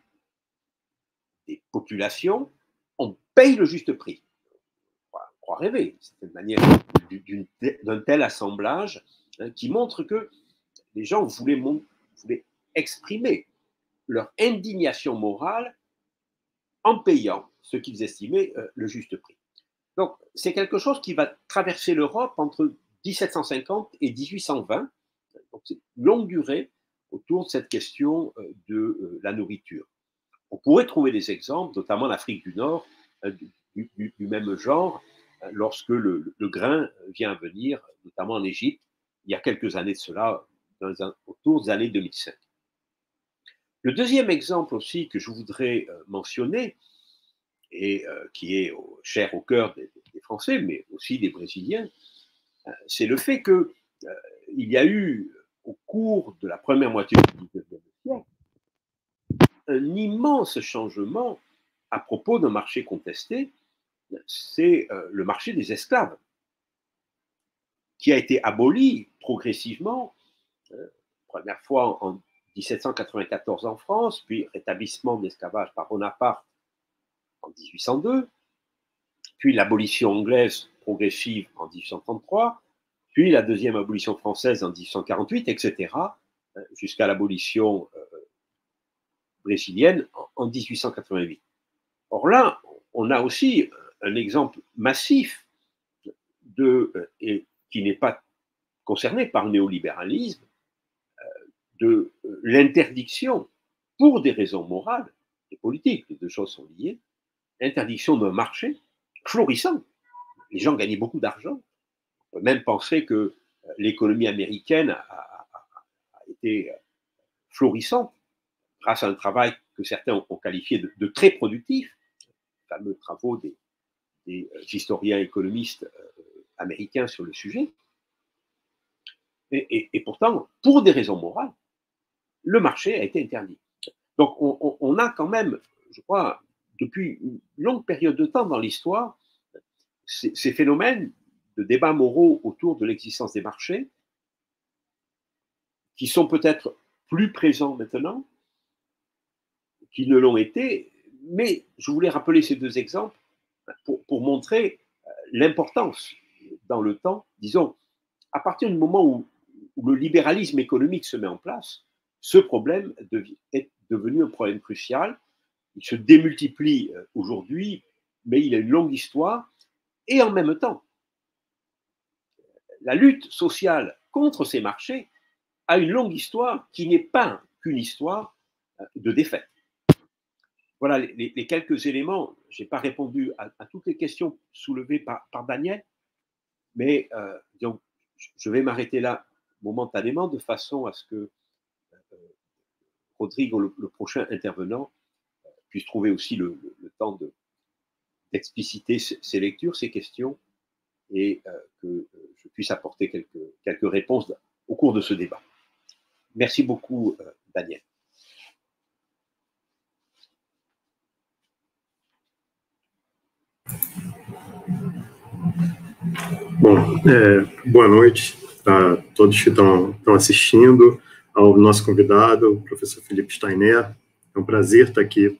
S4: des populations, on paye le juste prix. On croit rêver, c'est une manière d'un tel assemblage qui montre que les gens voulaient exprimer leur indignation morale en payant ce qu'ils estimaient le juste prix. Donc, c'est quelque chose qui va traverser l'Europe entre 1750 et 1820. Donc, c'est une longue durée autour de cette question de la nourriture. On pourrait trouver des exemples, notamment en Afrique du Nord, du même genre, lorsque le grain vient à venir, notamment en Égypte, il y a quelques années de cela, autour des années 2005. Le deuxième exemple aussi que je voudrais mentionner, et qui est cher au cœur des Français, mais aussi des Brésiliens, c'est le fait qu'il y a eu, au cours de la première moitié du XIXe siècle, un immense changement à propos d'un marché contesté, c'est le marché des esclaves, qui a été aboli progressivement, première fois en 1794 en France, puis rétablissement de l'esclavage par Bonaparte en 1802, puis l'abolition anglaise progressive en 1833, puis la deuxième abolition française en 1848, etc., jusqu'à l'abolition brésilienne en 1888. Or là, on a aussi un exemple massif et qui n'est pas concerné par le néolibéralisme, de l'interdiction, pour des raisons morales et politiques, les deux choses sont liées, l'interdiction d'un marché florissant. Les gens gagnaient beaucoup d'argent. On peut même penser que l'économie américaine a été florissante grâce à un travail que certains ont qualifié de très productif, les fameux travaux des historiens économistes américains sur le sujet. Et pourtant, pour des raisons morales, le marché a été interdit. Donc, on a quand même, je crois, depuis une longue période de temps dans l'histoire, ces phénomènes de débats moraux autour de l'existence des marchés, qui sont peut-être plus présents maintenant qu'ils ne l'ont été, mais je voulais rappeler ces deux exemples pour montrer l'importance dans le temps, disons, à partir du moment où le libéralisme économique se met en place, ce problème est devenu un problème crucial. Il se démultiplie aujourd'hui, mais il a une longue histoire. Et en même temps, la lutte sociale contre ces marchés a une longue histoire qui n'est pas qu'une histoire de défaite. Voilà les quelques éléments. Je n'ai pas répondu à toutes les questions soulevées par Daniel, mais donc, je vais m'arrêter là momentanément de façon à ce que Rodrigo, le prochain intervenant, puisse trouver aussi le temps d'expliciter ces lectures, ces questions, et que je puisse apporter quelques réponses au cours de ce débat. Merci beaucoup, Daniel.
S5: Bom, boa noite a todos que estão assistindo, ao nosso convidado, o professor Felipe Steiner. É um prazer estar aqui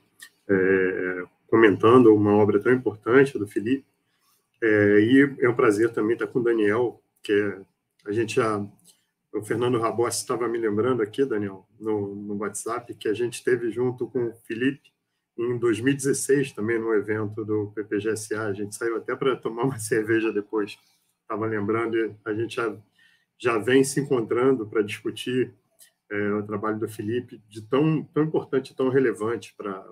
S5: comentando uma obra tão importante do Felipe, e é um prazer também estar com o Daniel, porque a gente já... O Fernando Rabossi estava me lembrando aqui, Daniel, no WhatsApp, que a gente esteve junto com o Felipe em 2016, também no evento do PPGSA. A gente saiu até para tomar uma cerveja depois. Estava lembrando, e a gente já vem se encontrando para discutir o trabalho do Felipe, de tão importante e tão relevante para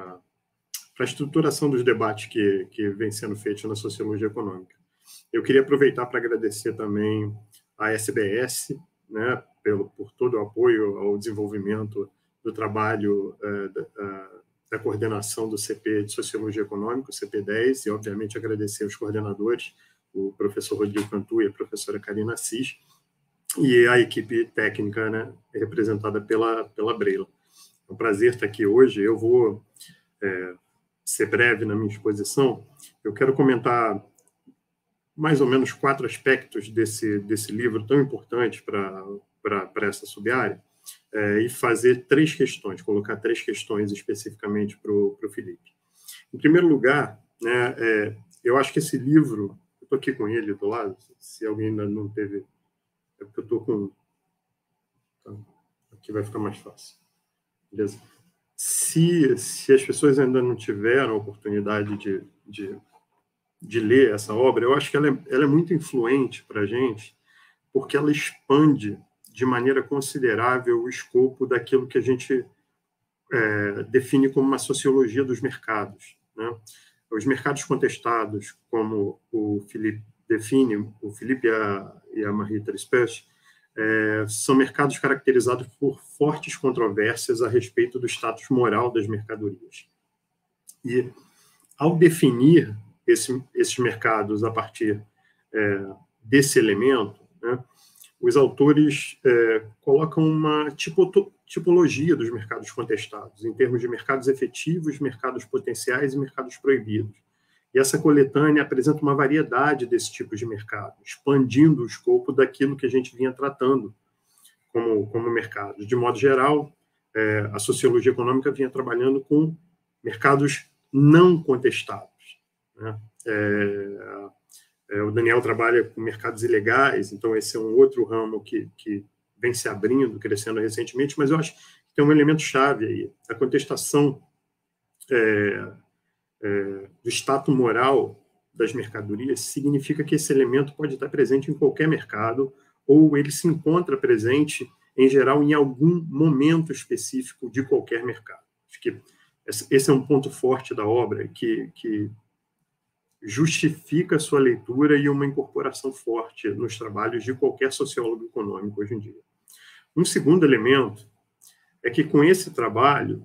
S5: a estruturação dos debates que vem sendo feitos na sociologia econômica. Eu queria aproveitar para agradecer também a SBS, né, por todo o apoio ao desenvolvimento do trabalho da coordenação do CP de Sociologia Econômica, o CP10, e, obviamente, agradecer aos coordenadores, o professor Rodrigo Cantu e a professora Karina Assis, e a equipe técnica, né, representada pela Breila. É um prazer estar aqui hoje. Eu vou ser breve na minha exposição. Eu quero comentar mais ou menos 4 aspectos desse livro tão importante para essa sub-área, e fazer 3 questões, colocar 3 questões especificamente para o Felipe. Em primeiro lugar, né, eu acho que esse livro, eu estou aqui com ele do lado, se alguém ainda não teve, é porque eu estou com... Então, aqui vai ficar mais fácil. Beleza? Se as pessoas ainda não tiveram a oportunidade de ler essa obra, eu acho que ela é muito influente para a gente, porque ela expande de maneira considerável o escopo daquilo que a gente define como uma sociologia dos mercados, né? Os mercados contestados, como o Felipe define, o Felipe e a Marie-Thérèse Pech, são mercados caracterizados por fortes controvérsias a respeito do status moral das mercadorias. E, ao definir esses mercados a partir desse elemento, né, os autores colocam uma tipologia dos mercados contestados, em termos de mercados efetivos, mercados potenciais e mercados proibidos. E essa coletânea apresenta uma variedade desses tipos de mercado, expandindo o escopo daquilo que a gente vinha tratando como mercado. De modo geral, a sociologia econômica vinha trabalhando com mercados não contestados, né? O Daniel trabalha com mercados ilegais, então esse é um outro ramo que vem se abrindo, crescendo recentemente, mas eu acho que tem um elemento chave aí. A contestação do status moral das mercadorias significa que esse elemento pode estar presente em qualquer mercado, ou ele se encontra presente, em geral, em algum momento específico de qualquer mercado. Acho que esse é um ponto forte da obra, que justifica a sua leitura e uma incorporação forte nos trabalhos de qualquer sociólogo econômico hoje em dia. Um segundo elemento é que, com esse trabalho,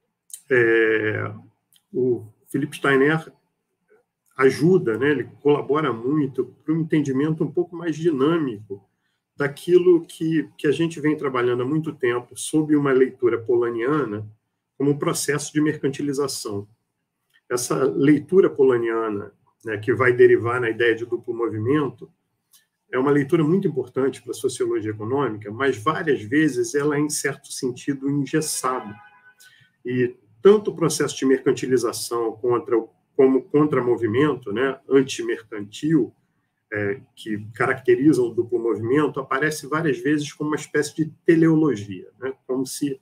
S5: o Philippe Steiner ajuda, né, ele colabora muito para um entendimento um pouco mais dinâmico daquilo que a gente vem trabalhando há muito tempo sob uma leitura polanyiana como um processo de mercantilização. Essa leitura polanyiana, né, que vai derivar na ideia de duplo movimento, é uma leitura muito importante para a sociologia econômica, mas várias vezes ela é, em certo sentido, engessada. E tanto o processo de mercantilização como contra-movimento, né, antimercantil, que caracteriza o duplo movimento, aparece várias vezes como uma espécie de teleologia, né, como se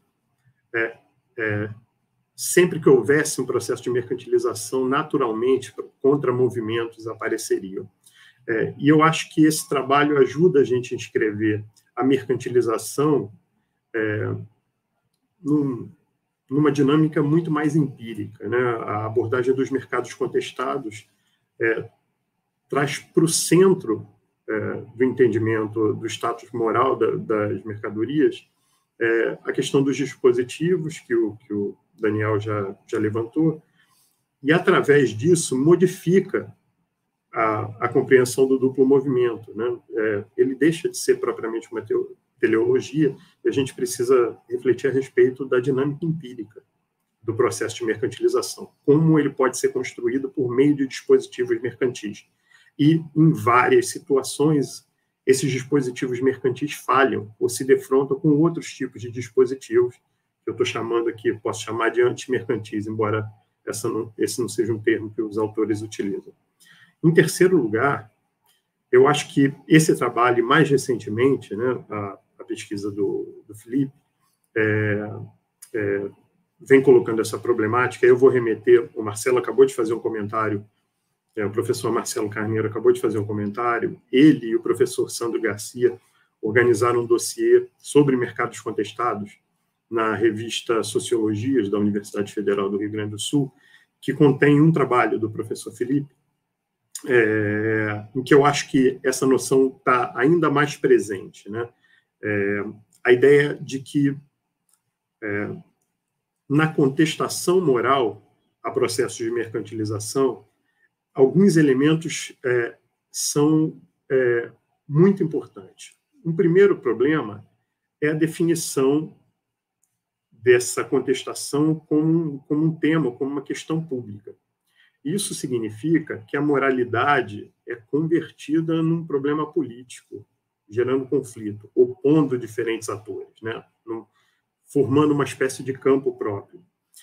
S5: sempre que houvesse um processo de mercantilização, naturalmente, contra-movimentos apareceriam. E eu acho que esse trabalho ajuda a gente a escrever a mercantilização numa dinâmica muito mais empírica, né? A abordagem dos mercados contestados traz para o centro do entendimento do status moral das mercadorias a questão dos dispositivos, que o Daniel já levantou, e, através disso, modifica a compreensão do duplo movimento, né? Ele deixa de ser propriamente uma teleologia, e a gente precisa refletir a respeito da dinâmica empírica do processo de mercantilização, como ele pode ser construído por meio de dispositivos mercantis. E, em várias situações, esses dispositivos mercantis falham ou se defrontam com outros tipos de dispositivos, que eu estou chamando aqui, posso chamar de antimercantis, embora esse não seja um termo que os autores utilizam. Em terceiro lugar, eu acho que esse trabalho, mais recentemente, né, a pesquisa do Felipe, vem colocando essa problemática. Eu vou remeter, o Marcelo acabou de fazer um comentário, o professor Marcelo Carneiro acabou de fazer um comentário, ele e o professor Sandro Garcia organizaram um dossiê sobre mercados contestados na revista Sociologias da Universidade Federal do Rio Grande do Sul, que contém um trabalho do professor Felipe, em que eu acho que essa noção está ainda mais presente, né? A ideia de que na contestação moral a processos de mercantilização, alguns elementos são muito importantes. Um primeiro problema é a definição dessa contestação como um tema, como uma questão pública. Isso significa que a moralidade é convertida num problema político, gerando conflito, opondo diferentes atores, né? Formando uma espécie de campo próprio.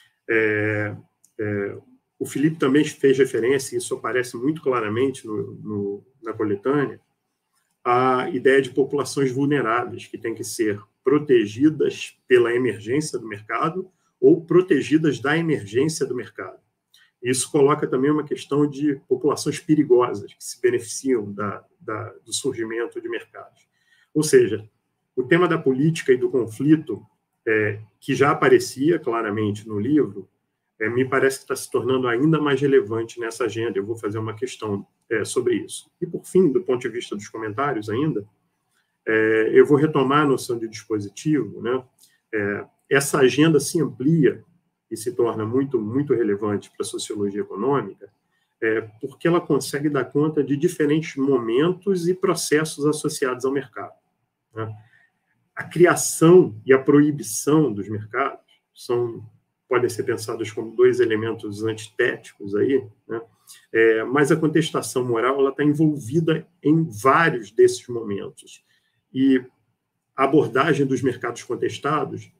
S5: O Felipe também fez referência, e isso aparece muito claramente na coletânea, a ideia de populações vulneráveis, que têm que ser protegidas pela emergência do mercado ou protegidas da emergência do mercado. Isso coloca também uma questão de populações perigosas, que se beneficiam do surgimento de mercados. Ou seja, o tema da política e do conflito, que já aparecia claramente no livro, me parece que está se tornando ainda mais relevante nessa agenda. Eu vou fazer uma questão sobre isso. E, por fim, do ponto de vista dos comentários ainda, eu vou retomar a noção de dispositivo, né? Essa agenda se amplia e se torna muito, muito relevante para a sociologia econômica, porque ela consegue dar conta de diferentes momentos e processos associados ao mercado, né? A criação e a proibição dos mercados podem ser pensados como dois elementos antitéticos aí, né? Mas a contestação moral ela está envolvida em vários desses momentos. E a abordagem dos mercados contestados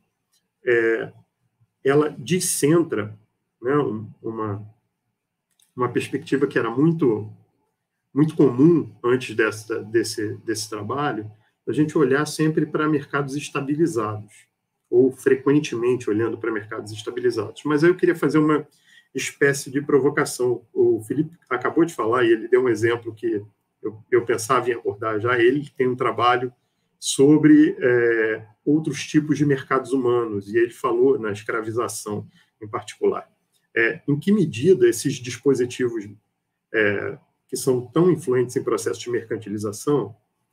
S5: ela descentra, né, uma perspectiva que era muito, muito comum antes desse trabalho, a gente olhar sempre para mercados estabilizados, ou frequentemente olhando para mercados estabilizados. Mas aí eu queria fazer uma espécie de provocação. O Felipe acabou de falar, e ele deu um exemplo que eu pensava em abordar já. Ele tem um trabalho sobre outros tipos de mercados humanos, e ele falou na escravização em particular. Em que medida esses dispositivos que são tão influentes em processos de mercantilização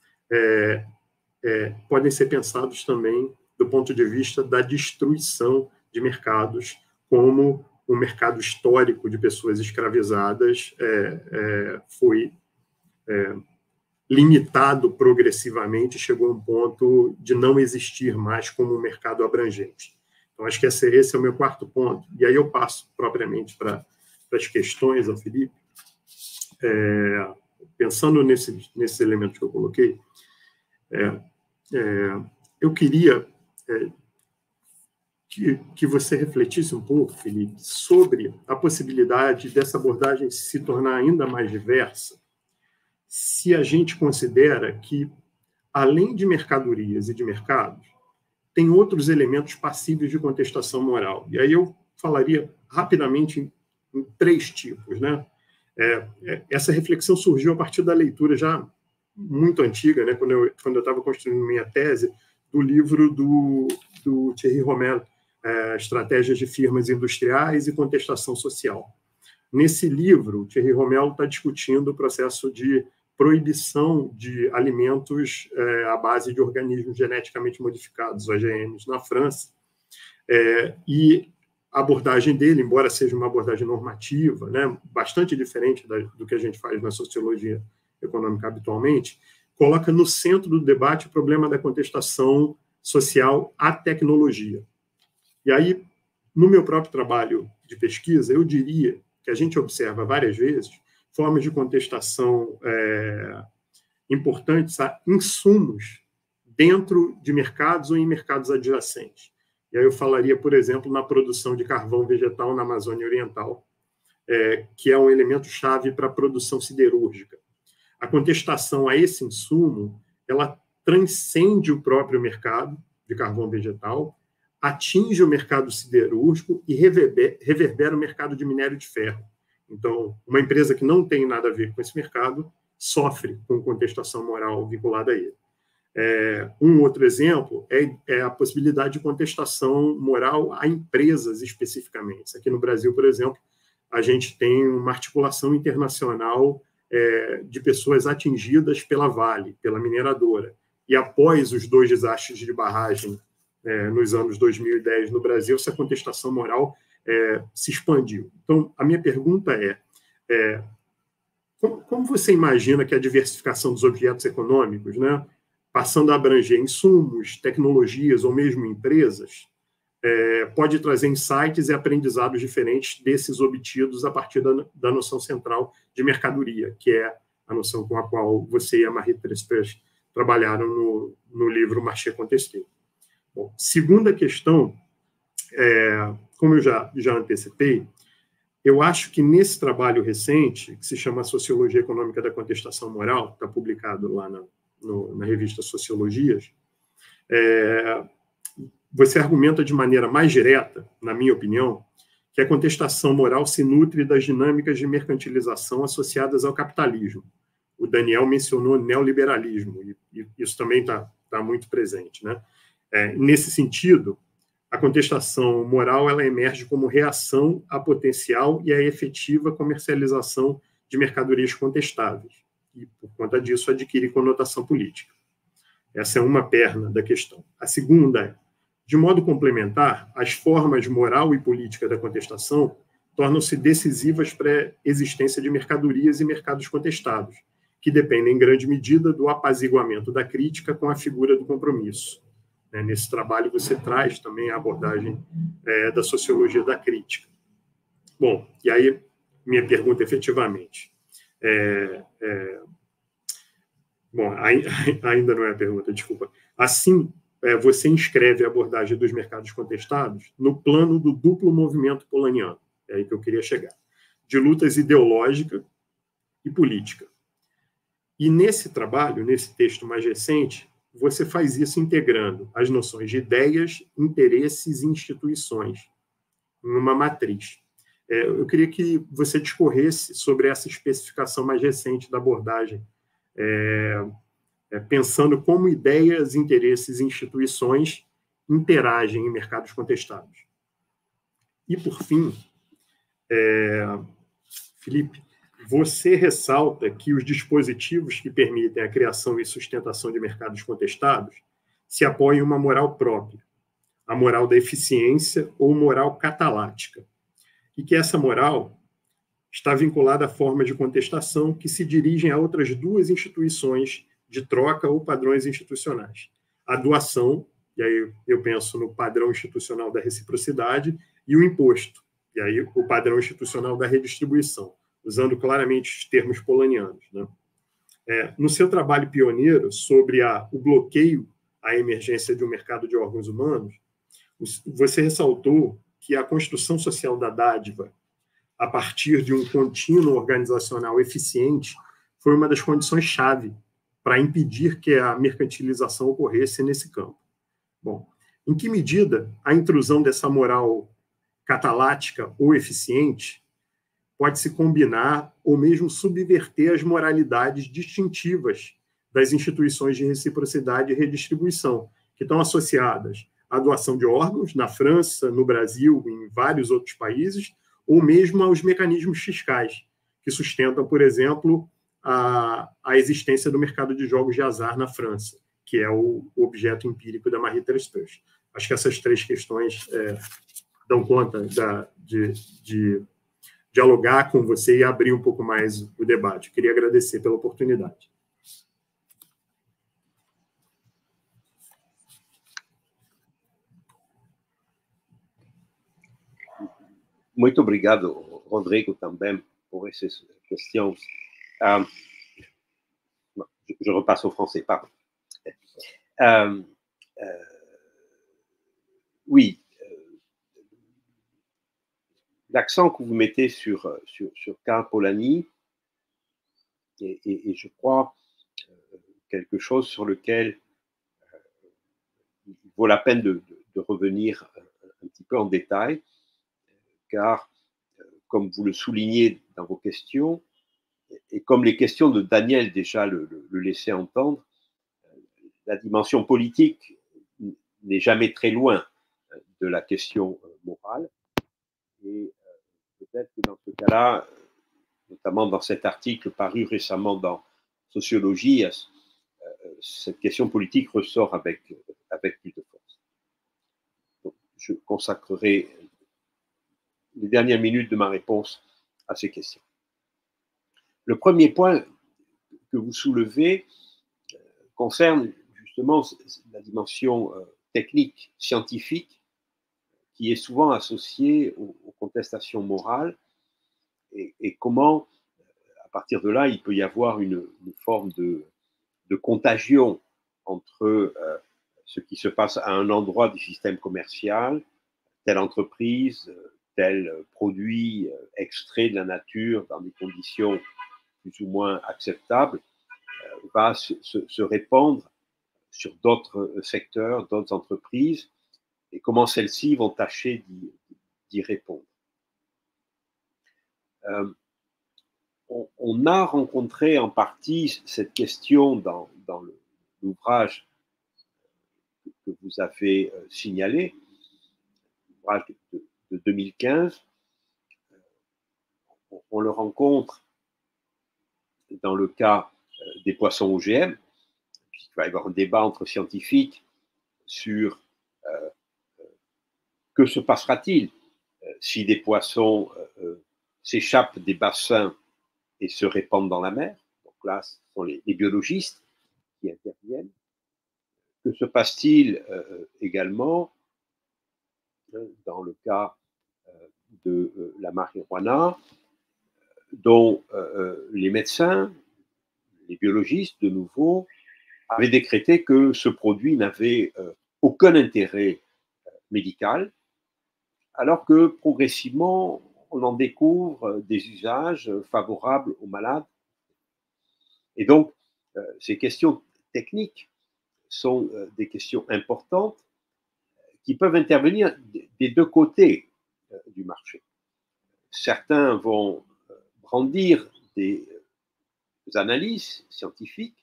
S5: podem ser pensados também do ponto de vista da destruição de mercados, como o mercado histórico de pessoas escravizadas foi limitado progressivamente, chegou a um ponto de não existir mais como um mercado abrangente. Então, acho que esse é o meu quarto ponto. E aí eu passo propriamente para as questões ao Felipe. Pensando nesses elementos que eu coloquei, eu queria que você refletisse um pouco, Felipe, sobre a possibilidade dessa abordagem se tornar ainda mais diversa, se a gente considera que, além de mercadorias e de mercados, tem outros elementos passíveis de contestação moral. E aí eu falaria rapidamente em três tipos, né? Essa reflexão surgiu a partir da leitura já muito antiga, né? Quando eu estava construindo minha tese, do livro do Thierry Rommel, Estratégias de Firmas Industriais e Contestação Social. Nesse livro, Thierry Rommel está discutindo o processo de proibição de alimentos à base de organismos geneticamente modificados, OGMs, na França. E a abordagem dele, embora seja uma abordagem normativa, né, bastante diferente do que a gente faz na sociologia econômica habitualmente, coloca no centro do debate o problema da contestação social à tecnologia. E aí, no meu próprio trabalho de pesquisa, eu diria que a gente observa várias vezes formas de contestação importantes a insumos dentro de mercados ou em mercados adjacentes. E aí eu falaria, por exemplo, na produção de carvão vegetal na Amazônia Oriental, que é um elemento-chave para a produção siderúrgica. a contestação a esse insumo, ela transcende o próprio mercado de carvão vegetal, atinge o mercado siderúrgico e reverbera o mercado de minério de ferro. Então, uma empresa que não tem nada a ver com esse mercado sofre com contestação moral vinculada a ele. Um outro exemplo é a possibilidade de contestação moral a empresas especificamente. Aqui no Brasil, por exemplo, a gente tem uma articulação internacional de pessoas atingidas pela Vale, pela mineradora. E após os 2 desastres de barragem nos anos 2010 no Brasil, essa contestação moral se expandiu. Então, a minha pergunta como você imagina que a diversificação dos objetos econômicos, né, passando a abranger insumos, tecnologias ou mesmo empresas, pode trazer insights e aprendizados diferentes desses obtidos a partir da noção central de mercadoria, que é a noção com a qual você e a Marie-Thérèse Peuch trabalharam no livro Marché Contesté. Bom, segunda questão, como eu já antecipei, eu acho que nesse trabalho recente, que se chama Sociologia Econômica da Contestação Moral, está publicado lá na revista Sociologias, você argumenta de maneira mais direta, na minha opinião, que a contestação moral se nutre das dinâmicas de mercantilização associadas ao capitalismo. O Daniel mencionou neoliberalismo, e isso também está muito presente, né? Nesse sentido, a contestação moral ela emerge como reação à potencial e à efetiva comercialização de mercadorias contestáveis, e, por conta disso, adquire conotação política. Essa é uma perna da questão. A segunda é, de modo complementar, as formas moral e política da contestação tornam-se decisivas para a existência de mercadorias e mercados contestados, que dependem, em grande medida, do apaziguamento da crítica com a figura do compromisso. Nesse trabalho, você traz também a abordagem da sociologia da crítica. Bom, e aí, minha pergunta, efetivamente... Bom, ainda não é a pergunta, desculpa. Assim, você inscreve a abordagem dos mercados contestados no plano do duplo movimento polanyiano, é aí que eu queria chegar, de lutas ideológica e política. E nesse trabalho, nesse texto mais recente, você faz isso integrando as noções de ideias, interesses e instituições em uma matriz. Eu queria que você discorresse sobre essa especificação mais recente da abordagem, pensando como ideias, interesses e instituições interagem em mercados contestados. E, por fim, Felipe, você ressalta que os dispositivos que permitem a criação e sustentação de mercados contestados se apoiam em uma moral própria, a moral da eficiência ou moral catalática, e que essa moral está vinculada a formas de contestação que se dirigem a outras 2 instituições de troca ou padrões institucionais. A doação, e aí eu penso no padrão institucional da reciprocidade, e o imposto, e aí o padrão institucional da redistribuição, usando claramente os termos polanyianos, né? No seu trabalho pioneiro sobre o bloqueio à emergência de um mercado de órgãos humanos, você ressaltou que a construção social da dádiva, a partir de um contínuo organizacional eficiente, foi uma das condições-chave para impedir que a mercantilização ocorresse nesse campo. Bom, em que medida a intrusão dessa moral catalática ou eficiente pode se combinar ou mesmo subverter as moralidades distintivas das instituições de reciprocidade e redistribuição, que estão associadas à doação de órgãos na França, no Brasil, em vários outros países, ou mesmo aos mecanismos fiscais, que sustentam, por exemplo, a existência do mercado de jogos de azar na França, que é o objeto empírico da Marie-Thérèse Peuch. Acho que essas 3 questões dão conta de dialogar com você e abrir um pouco mais o debate. Queria agradecer pela oportunidade.
S4: Muito obrigado, Rodrigo, também, por essas questões. Je repasse au français, pardon. Oui, l'accent que vous mettez sur Karl Polanyi et je crois quelque chose sur lequel il vaut la peine de revenir un petit peu en détail, car, comme vous le soulignez dans vos questions, et comme les questions de Daniel déjà le laissaient entendre, la dimension politique n'est jamais très loin de la question morale. Et peut-être que dans ce cas-là, notamment dans cet article paru récemment dans Sociologie, cette question politique ressort avec plus de force. Donc, je consacrerai les dernières minutes de ma réponse à ces questions. Le premier point que vous soulevez concerne justement la dimension technique, scientifique, qui est souvent associée aux contestations morales, et comment, à partir de là, il peut y avoir une forme de contagion entre ce qui se passe à un endroit du système commercial, telle entreprise, tel produit extrait de la nature dans des conditions plus ou moins acceptables, va se répandre sur d'autres secteurs, d'autres entreprises, et comment celles-ci vont tâcher d'y répondre. On a rencontré en partie cette question dans l'ouvrage que vous avez signalé, l'ouvrage de 2015. On le rencontre dans le cas des poissons OGM, puisqu'il va y avoir un débat entre scientifiques sur que se passera-t-il si des poissons s'échappent des bassins et se répandent dans la mer. Donc là, ce sont les biologistes qui interviennent. Que se passe-t-il également dans le cas de la marijuana, dont les médecins, les biologistes, de nouveau, avaient décrété que ce produit n'avait aucun intérêt médical, alors que progressivement, on en découvre des usages favorables aux malades. Et donc, ces questions techniques sont des questions importantes qui peuvent intervenir des deux côtés du marché. Certains vont brandir des analyses scientifiques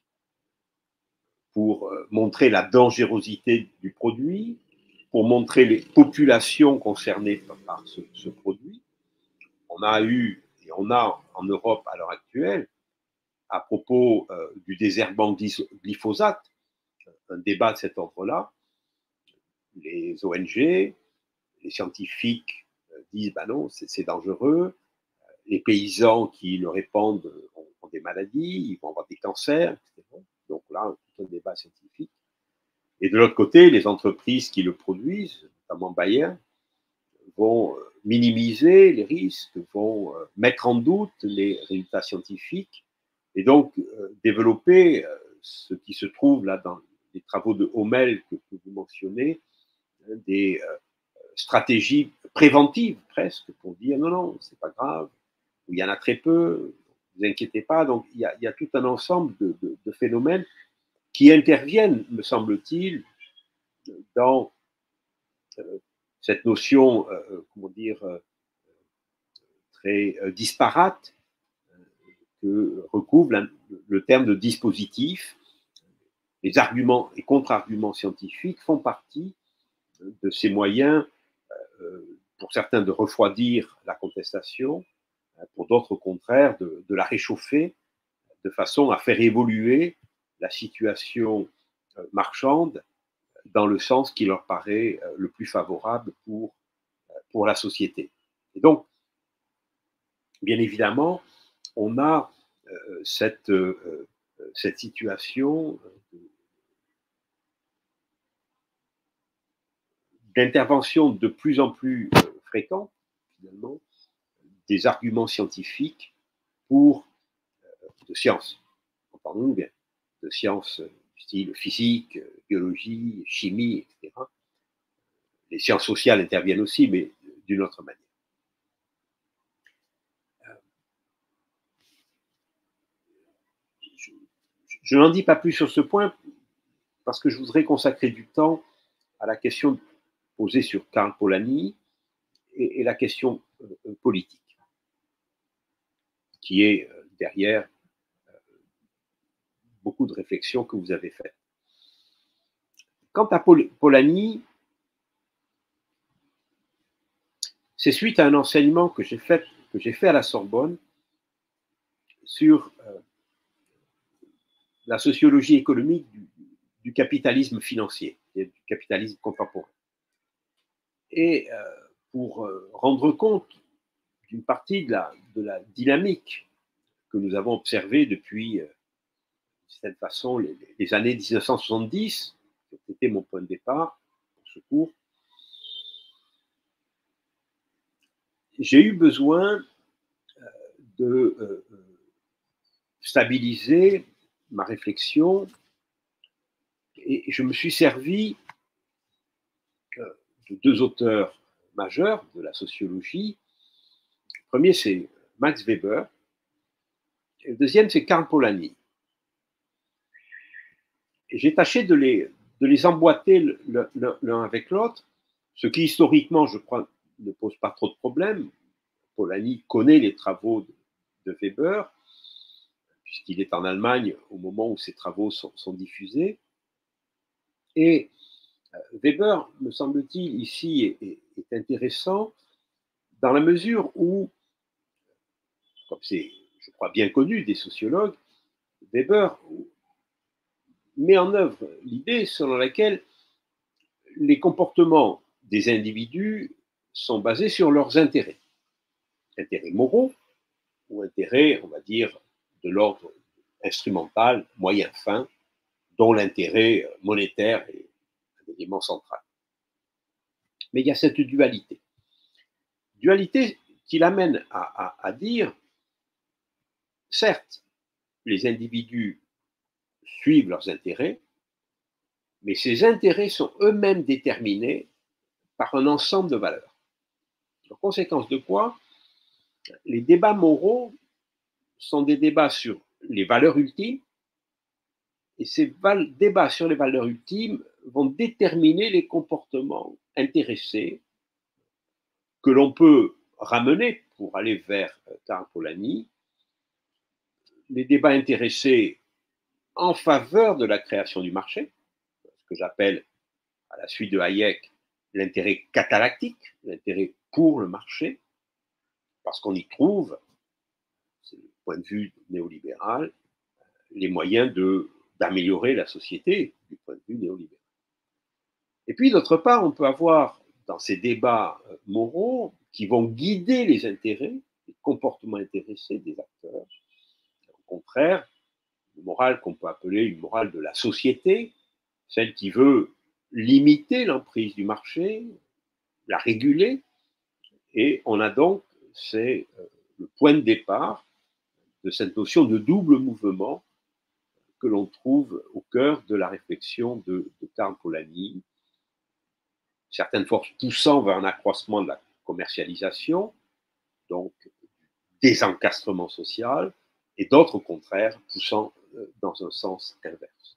S4: pour montrer la dangerosité du produit, pour montrer les populations concernées par ce produit. On a eu, et on a en Europe à l'heure actuelle, à propos du désherbant glyphosate, un débat de cet ordre-là. Les ONG, les scientifiques disent ben non, c'est dangereux. Les paysans qui le répandent ont des maladies, ils vont avoir des cancers, etc. Donc là, c'est un débat scientifique. Et de l'autre côté, les entreprises qui le produisent, notamment Bayer, vont minimiser les risques, vont mettre en doute les résultats scientifiques et donc développer ce qui se trouve là dans les travaux de Hommel que vous mentionnez, des stratégies préventives presque pour dire non, non, c'est pas grave, il y en a très peu, ne vous inquiétez pas. Donc il y a tout un ensemble de phénomènes qui interviennent, me semble-t-il, dans cette notion, comment dire, très disparate que recouvre le terme de dispositif. Les arguments et contre-arguments scientifiques font partie de ces moyens, pour certains, de refroidir la contestation, pour d'autres, au contraire, de la réchauffer, de façon à faire évoluer la situation marchande dans le sens qui leur paraît le plus favorable pour la société. Et donc, bien évidemment, on a cette situation d'intervention de plus en plus fréquente, finalement, des arguments scientifiques de sciences, entendons-nous bien, de sciences style physique, biologie, chimie, etc. Les sciences sociales interviennent aussi, mais d'une autre manière. Je n'en dis pas plus sur ce point parce que je voudrais consacrer du temps à la question posée sur Karl Polanyi et la question politique qui est derrière beaucoup de réflexions que vous avez faites. Quant à Polanyi, c'est suite à un enseignement que j'ai fait à la Sorbonne sur la sociologie économique du capitalisme financier et du capitalisme contemporain. Et pour rendre compte d'une partie de la dynamique que nous avons observée depuis, de cette façon, les années 1970, c'était mon point de départ pour ce cours, j'ai eu besoin de stabiliser ma réflexion et je me suis servi de deux auteurs majeurs de la sociologie. Le premier, c'est Max Weber, et le deuxième, c'est Karl Polanyi. Et j'ai tâché de les emboîter l'un avec l'autre, ce qui historiquement, je crois, ne pose pas trop de problèmes. Polanyi connaît les travaux de Weber, puisqu'il est en Allemagne au moment où ses travaux sont diffusés. Et Weber, me semble-t-il, ici est intéressant dans la mesure où, comme c'est, je crois, bien connu des sociologues, Weber met en œuvre l'idée selon laquelle les comportements des individus sont basés sur leurs intérêts moraux ou intérêts, on va dire, de l'ordre instrumental, moyen fin, dont l'intérêt monétaire est un élément central. Mais il y a cette dualité qui l'amène à dire, certes, les individus suivent leurs intérêts, mais ces intérêts sont eux-mêmes déterminés par un ensemble de valeurs. En conséquence de quoi, les débats moraux sont des débats sur les valeurs ultimes, et ces débats sur les valeurs ultimes vont déterminer les comportements intéressés que l'on peut ramener pour aller vers Karl Polanyi, les débats intéressés en faveur de la création du marché, ce que j'appelle, à la suite de Hayek, l'intérêt catalactique, l'intérêt pour le marché, parce qu'on y trouve, c'est le point de vue néolibéral, les moyens d'améliorer la société du point de vue néolibéral. Et puis, d'autre part, on peut avoir dans ces débats moraux qui vont guider les intérêts, les comportements intéressés des acteurs, au contraire, une morale qu'on peut appeler une morale de la société, celle qui veut limiter l'emprise du marché, la réguler, et on a donc, c'est le point de départ de cette notion de double mouvement que l'on trouve au cœur de la réflexion de Karl Polanyi, certaines forces poussant vers un accroissement de la commercialisation, donc désencastrement social, et d'autres, au contraire, poussant dans un sens inverse.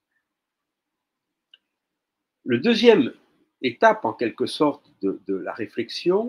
S4: Le deuxième étape, en quelque sorte, de la réflexion,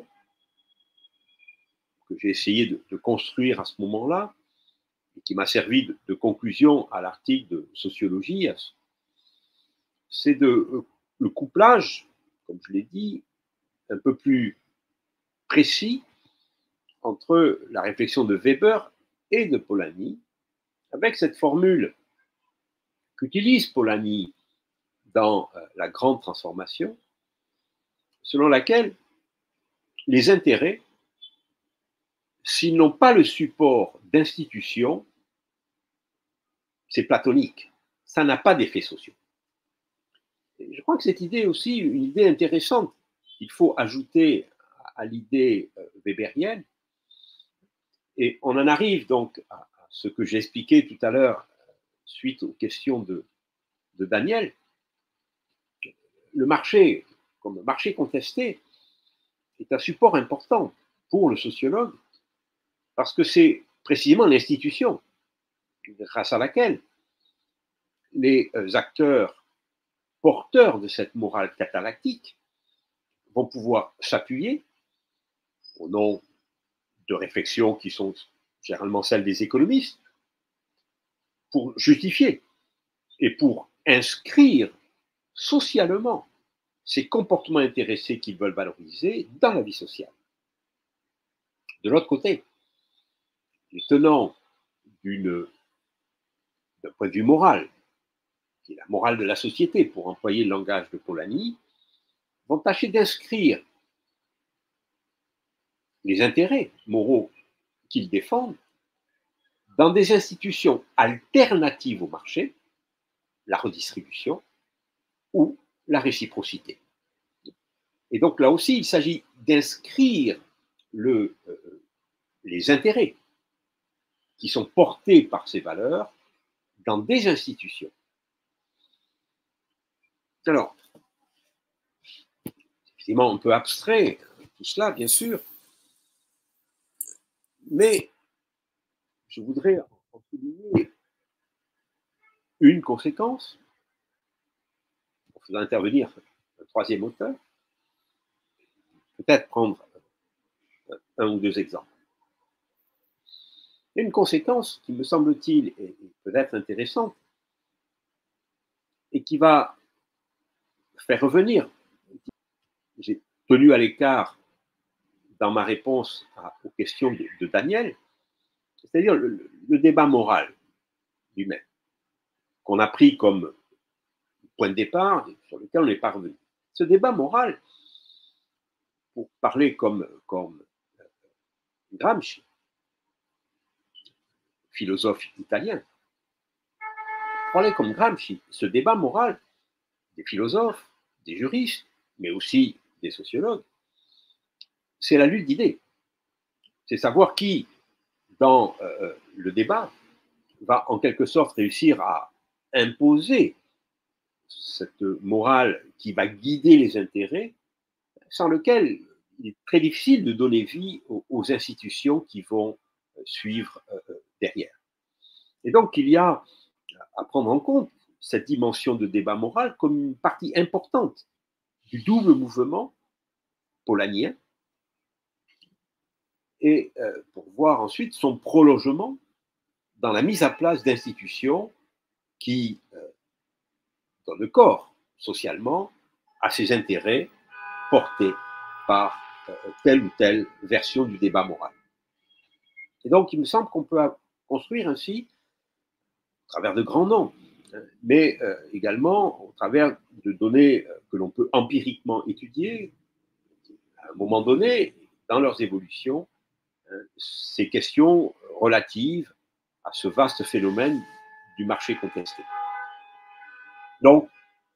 S4: que j'ai essayé de construire à ce moment-là, et qui m'a servi de conclusion à l'article de sociologie, c'est le couplage, comme je l'ai dit, un peu plus précis entre la réflexion de Weber et de Polanyi, avec cette formule qu'utilise Polanyi dans la grande transformation, selon laquelle les intérêts, s'ils n'ont pas le support d'institutions, c'est platonique, ça n'a pas d'effets sociaux. Et je crois que cette idée est aussi une idée intéressante qu'il faut ajouter à l'idée weberienne, et on en arrive donc à ce que j'ai expliqué tout à l'heure suite aux questions de Daniel. Le marché, comme le marché contesté, est un support important pour le sociologue parce que c'est précisément l'institution grâce à laquelle les acteurs porteurs de cette morale catalactique vont pouvoir s'appuyer au nom de réflexions qui sont généralement celles des économistes pour justifier et pour inscrire socialement ces comportements intéressés qu'ils veulent valoriser dans la vie sociale. De l'autre côté, les tenants d'un point de vue moral, qui est la morale de la société, pour employer le langage de Polanyi, vont tâcher d'inscrire les intérêts moraux qu'ils défendent dans des institutions alternatives au marché, la redistribution ou la réciprocité. Et donc là aussi, il s'agit d'inscrire les intérêts qui sont portés par ces valeurs dans des institutions. Alors, effectivement, un peu abstrait, tout cela, bien sûr, mais je voudrais en souligner une conséquence, en faisant intervenir un troisième auteur, peut-être prendre un ou deux exemples. Il y a une conséquence qui, me semble-t-il, est peut-être intéressante et qui va faire revenir. J'ai tenu à l'écart dans ma réponse aux questions de Daniel, c'est-à-dire le débat moral lui-même, qu'on a pris comme point de départ, sur lequel on n'est pas revenu. Ce débat moral, pour parler comme Gramsci, philosophe italien, pour parler comme Gramsci, ce débat moral des philosophes, des juristes, mais aussi des sociologues, c'est la lutte d'idées. C'est savoir qui, dans le débat, va en quelque sorte réussir à imposer cette morale qui va guider les intérêts, sans lequel il est très difficile de donner vie aux institutions qui vont suivre derrière. Et donc, il y a à prendre en compte cette dimension de débat moral comme une partie importante du double mouvement polanien, et pour voir ensuite son prolongement dans la mise à place d'institutions qui donnent corps socialement à ces intérêts portés par telle ou telle version du débat moral. Et donc, il me semble qu'on peut construire ainsi, à travers de grands noms, mais également au travers de données que l'on peut empiriquement étudier, à un moment donné, dans leurs évolutions, ces questions relatives à ce vaste phénomène du marché contesté. Donc,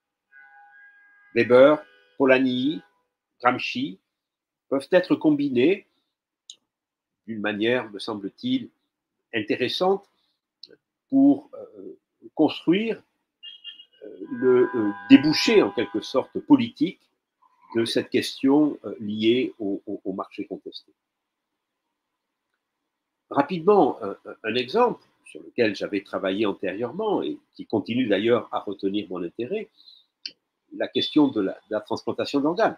S4: Weber, Polanyi, Gramsci peuvent être combinés d'une manière, me semble-t-il, intéressante pour construire le débouché, en quelque sorte, politique de cette question liée au marché contesté. Rapidement, un exemple sur lequel j'avais travaillé antérieurement et qui continue d'ailleurs à retenir mon intérêt, la question de la transplantation d'organes.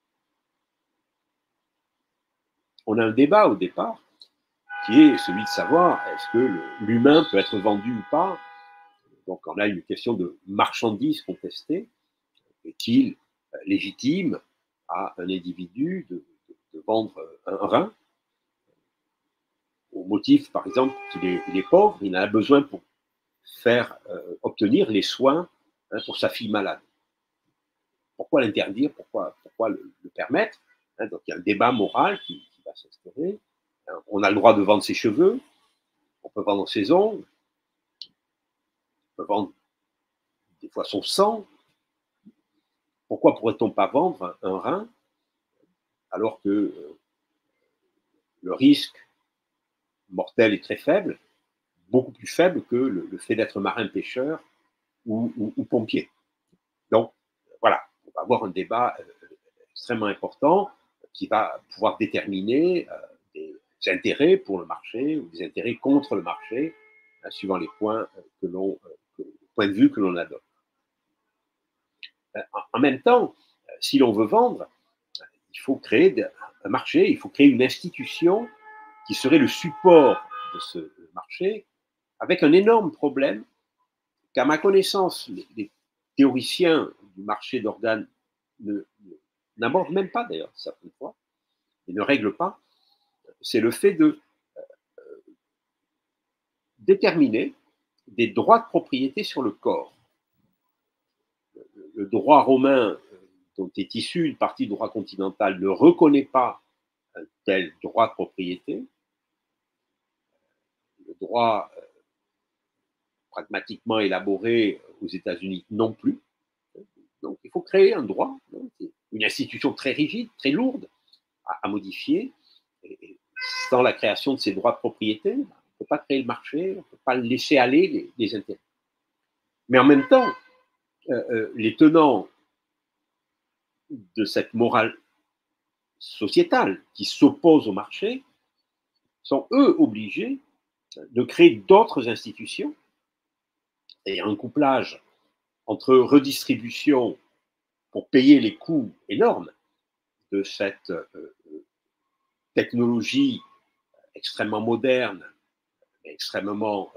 S4: On a un débat au départ qui est celui de savoir est-ce que l'humain peut être vendu ou pas. Donc on a une question de marchandise contestée. Est-il légitime à un individu de vendre un rein au motif, par exemple, qu'il est pauvre, il en a besoin pour faire obtenir les soins pour sa fille malade. Pourquoi l'interdire? Pourquoi le permettre? Donc il y a un débat moral qui va s'instaurer. On a le droit de vendre ses cheveux, on peut vendre ses ongles, on peut vendre des fois son sang. Pourquoi pourrait-on pas vendre un rein alors que le risque mortel est très faible, beaucoup plus faible que le fait d'être marin-pêcheur ou pompier. Donc, voilà, on va avoir un débat extrêmement important qui va pouvoir déterminer des intérêts pour le marché ou des intérêts contre le marché, suivant les points que l'on point de vue que l'on adopte. En même temps, si l'on veut vendre, il faut créer un marché, il faut créer une institution qui serait le support de ce marché, avec un énorme problème qu'à ma connaissance, les théoriciens du marché d'organes n'abordent même pas d'ailleurs certaines fois, et ne règlent pas, c'est le fait de déterminer des droits de propriété sur le corps. Le droit romain dont est issu une partie du droit continental ne reconnaît pas un tel droit de propriété. Le droit pragmatiquement élaboré aux États-Unis non plus. Donc il faut créer un droit, une institution très rigide, très lourde à modifier. Et sans la création de ces droits de propriété, on ne peut pas créer le marché, on ne peut pas laisser aller les intérêts. Mais en même temps, les tenants de cette morale sociétale qui s'oppose au marché sont eux obligés de créer d'autres institutions, c'est-à-dire un couplage entre redistribution pour payer les coûts énormes de cette technologie extrêmement moderne, extrêmement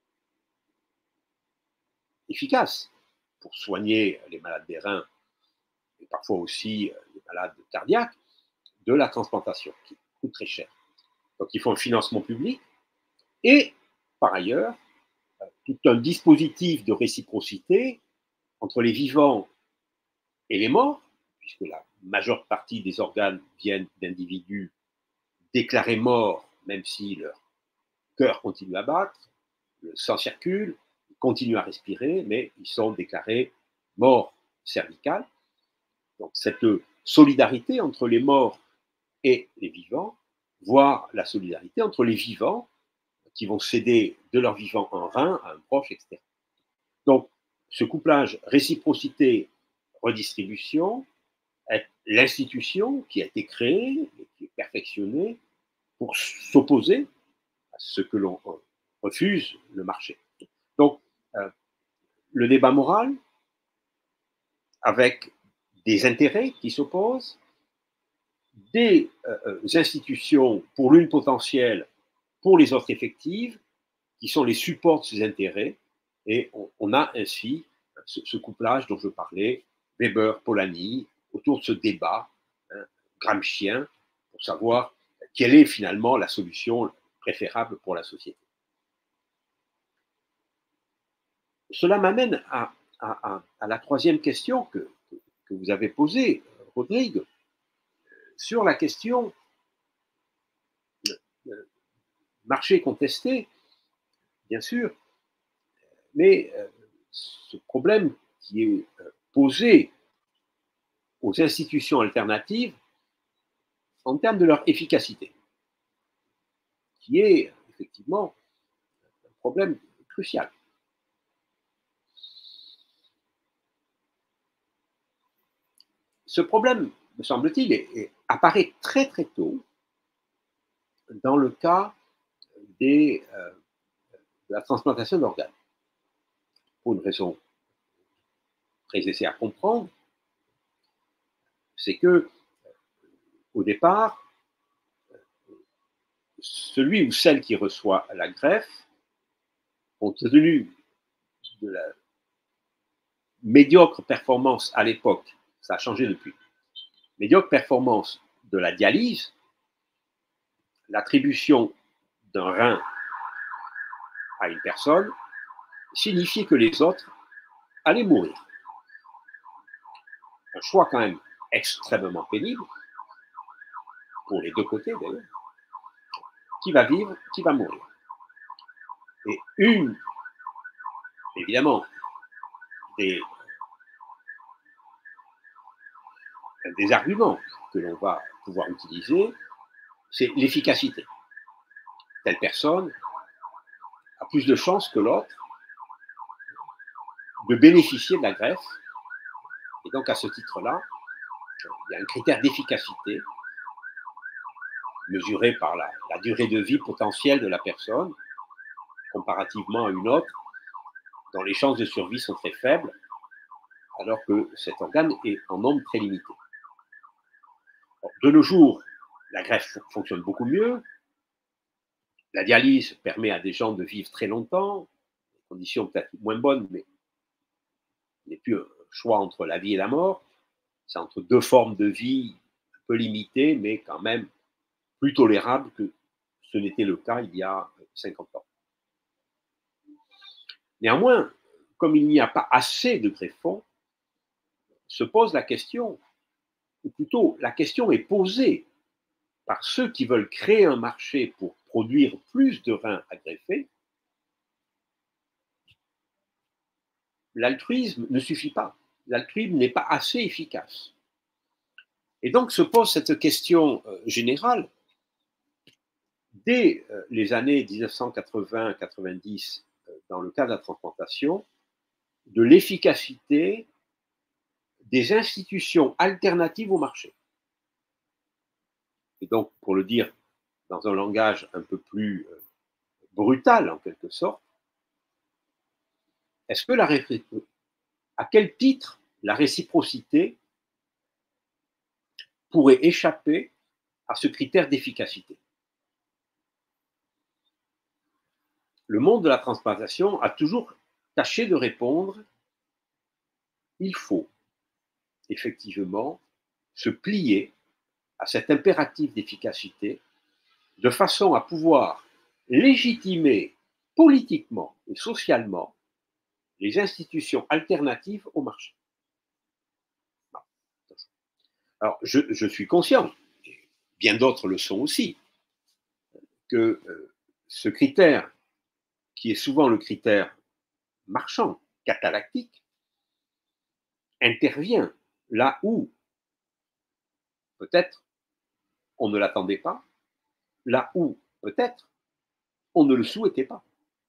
S4: efficace pour soigner les malades des reins et parfois aussi les malades cardiaques, de la transplantation, qui coûte très cher. Donc il faut un financement public et, par ailleurs, tout un dispositif de réciprocité entre les vivants et les morts, puisque la majeure partie des organes viennent d'individus déclarés morts, même si leur cœur continue à battre, le sang circule, ils continuent à respirer, mais ils sont déclarés morts cervicales. Donc cette solidarité entre les morts et les vivants, voire la solidarité entre les vivants qui vont céder de leur vivant un rein à un proche, etc. Donc ce couplage réciprocité-redistribution est l'institution qui a été créée et qui est perfectionnée pour s'opposer à ce que l'on refuse, le marché. Donc, le débat moral, avec des intérêts qui s'opposent, des institutions pour l'une potentielle, pour les autres effectives, qui sont les supports de ces intérêts, et on a ainsi ce couplage dont je parlais, Weber-Polanyi, autour de ce débat gramscien, pour savoir quelle est finalement la solution préférable pour la société. Cela m'amène à la troisième question que vous avez posée, Rodrigue, sur la question marché contesté, bien sûr, mais ce problème qui est posé aux institutions alternatives en termes de leur efficacité, qui est effectivement un problème crucial. Ce problème, me semble-t-il, apparaît très très tôt dans le cas de la transplantation d'organes. Pour une raison très aisée à comprendre, c'est que, au départ, celui ou celle qui reçoit la greffe, compte tenu de la médiocre performance à l'époque, ça a changé depuis, médiocre performance de la dialyse, l'attribution d'un rein à une personne signifiait que les autres allaient mourir. Un choix quand même extrêmement pénible, pour les deux côtés d'ailleurs. Qui va vivre, qui va mourir. Et évidemment, des arguments que l'on va pouvoir utiliser, c'est l'efficacité. Telle personne a plus de chances que l'autre de bénéficier de la greffe. Et donc, à ce titre-là, il y a un critère d'efficacité mesuré par la durée de vie potentielle de la personne, comparativement à une autre, dont les chances de survie sont très faibles, alors que cet organe est en nombre très limité. De nos jours, la greffe fonctionne beaucoup mieux. La dialyse permet à des gens de vivre très longtemps, des conditions peut-être moins bonnes, mais il n'est plus un choix entre la vie et la mort. C'est entre deux formes de vie un peu limitées, mais quand même plus tolérables que ce n'était le cas il y a 50 ans. Néanmoins, comme il n'y a pas assez de greffons, se pose la question, ou plutôt la question est posée par ceux qui veulent créer un marché pour produire plus de reins à greffer. L'altruisme ne suffit pas. L'altruisme n'est pas assez efficace. Et donc se pose cette question générale. Dès les années 1980-90, dans le cas de la transplantation, de l'efficacité des institutions alternatives au marché. Et donc, pour le dire dans un langage un peu plus brutal, en quelque sorte, est-ce que à quel titre la réciprocité pourrait échapper à ce critère d'efficacité? Le monde de la transplantation a toujours tâché de répondre: il faut effectivement se plier à cet impératif d'efficacité de façon à pouvoir légitimer politiquement et socialement les institutions alternatives au marché. Alors, je suis conscient, et bien d'autres le sont aussi, que ce critère, qui est souvent le critère marchand, catalactique, intervient là où peut-être on ne l'attendait pas, là où peut-être on ne le souhaitait pas.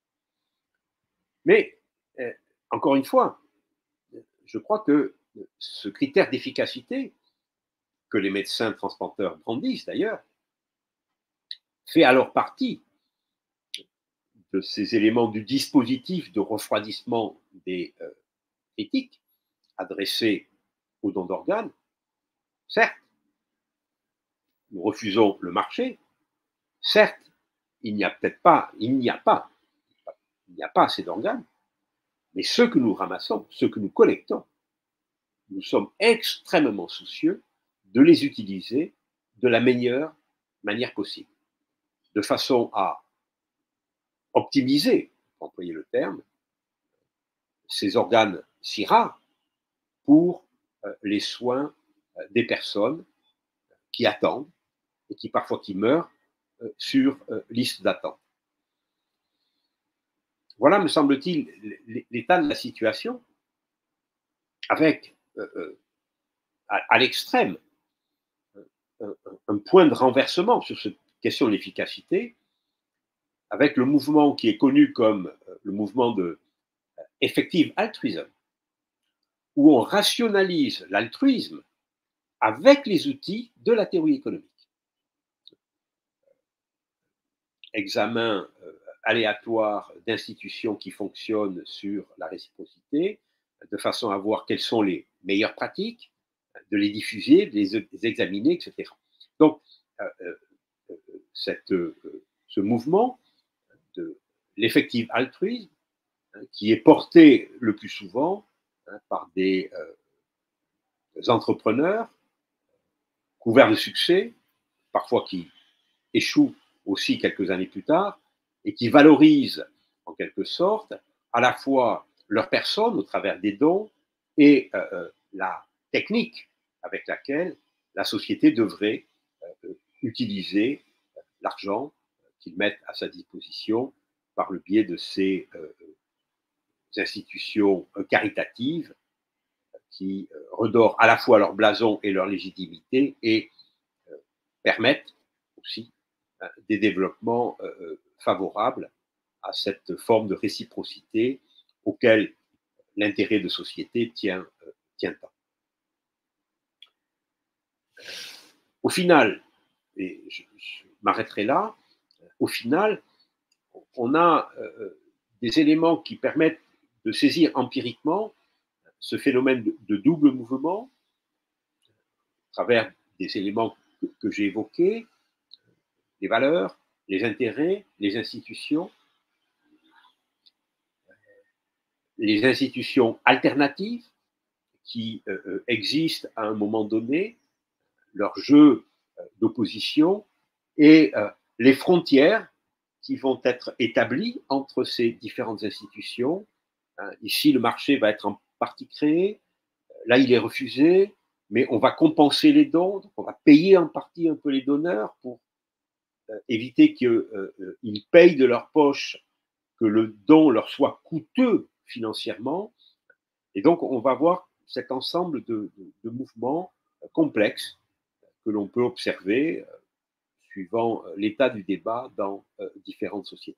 S4: Mais, encore une fois, je crois que ce critère d'efficacité, que les médecins transplanteurs brandissent d'ailleurs, fait alors partie de ces éléments du dispositif de refroidissement des critiques adressées aux dons d'organes. Certes, nous refusons le marché. Certes, il n'y a pas assez d'organes, mais ceux que nous ramassons, ceux que nous collectons, nous sommes extrêmement soucieux de les utiliser de la meilleure manière possible, de façon à optimiser, pour employer le terme, ces organes si rares pour les soins des personnes qui attendent et qui parfois qui meurent sur liste d'attente. Voilà, me semble-t-il, l'état de la situation, avec à l'extrême un point de renversement sur cette question de l'efficacité, avec le mouvement qui est connu comme le mouvement de effective altruisme, où on rationalise l'altruisme avec les outils de la théorie économique. Examen aléatoire d'institutions qui fonctionnent sur la réciprocité, de façon à voir quelles sont les meilleures pratiques, de les diffuser, de les examiner, etc. Donc, ce mouvement de l'effective altruisme, qui est porté le plus souvent par des entrepreneurs couverts de succès, parfois qui échouent aussi quelques années plus tard, et qui valorisent en quelque sorte à la fois leur personne au travers des dons et la technique avec laquelle la société devrait utiliser l'argent qu'ils mettent à sa disposition par le biais de ces institutions caritatives qui redorent à la fois leur blason et leur légitimité et permettent aussi des développements favorables à cette forme de réciprocité auquel l'intérêt de société tient tant. Au final, et je m'arrêterai là, au final, on a des éléments qui permettent de saisir empiriquement ce phénomène de double mouvement à travers des éléments que j'ai évoqués, les valeurs, les intérêts, les institutions alternatives qui existent à un moment donné, leur jeu d'opposition et les frontières qui vont être établies entre ces différentes institutions. Ici, le marché va être en partie créé, là, il est refusé, mais on va compenser les dons, donc on va payer en partie un peu les donneurs pour éviter qu'ils payent de leur poche, que le don leur soit coûteux financièrement. Et donc, on va voir cet ensemble de mouvements complexes que l'on peut observer suivant l'état du débat dans différentes sociétés.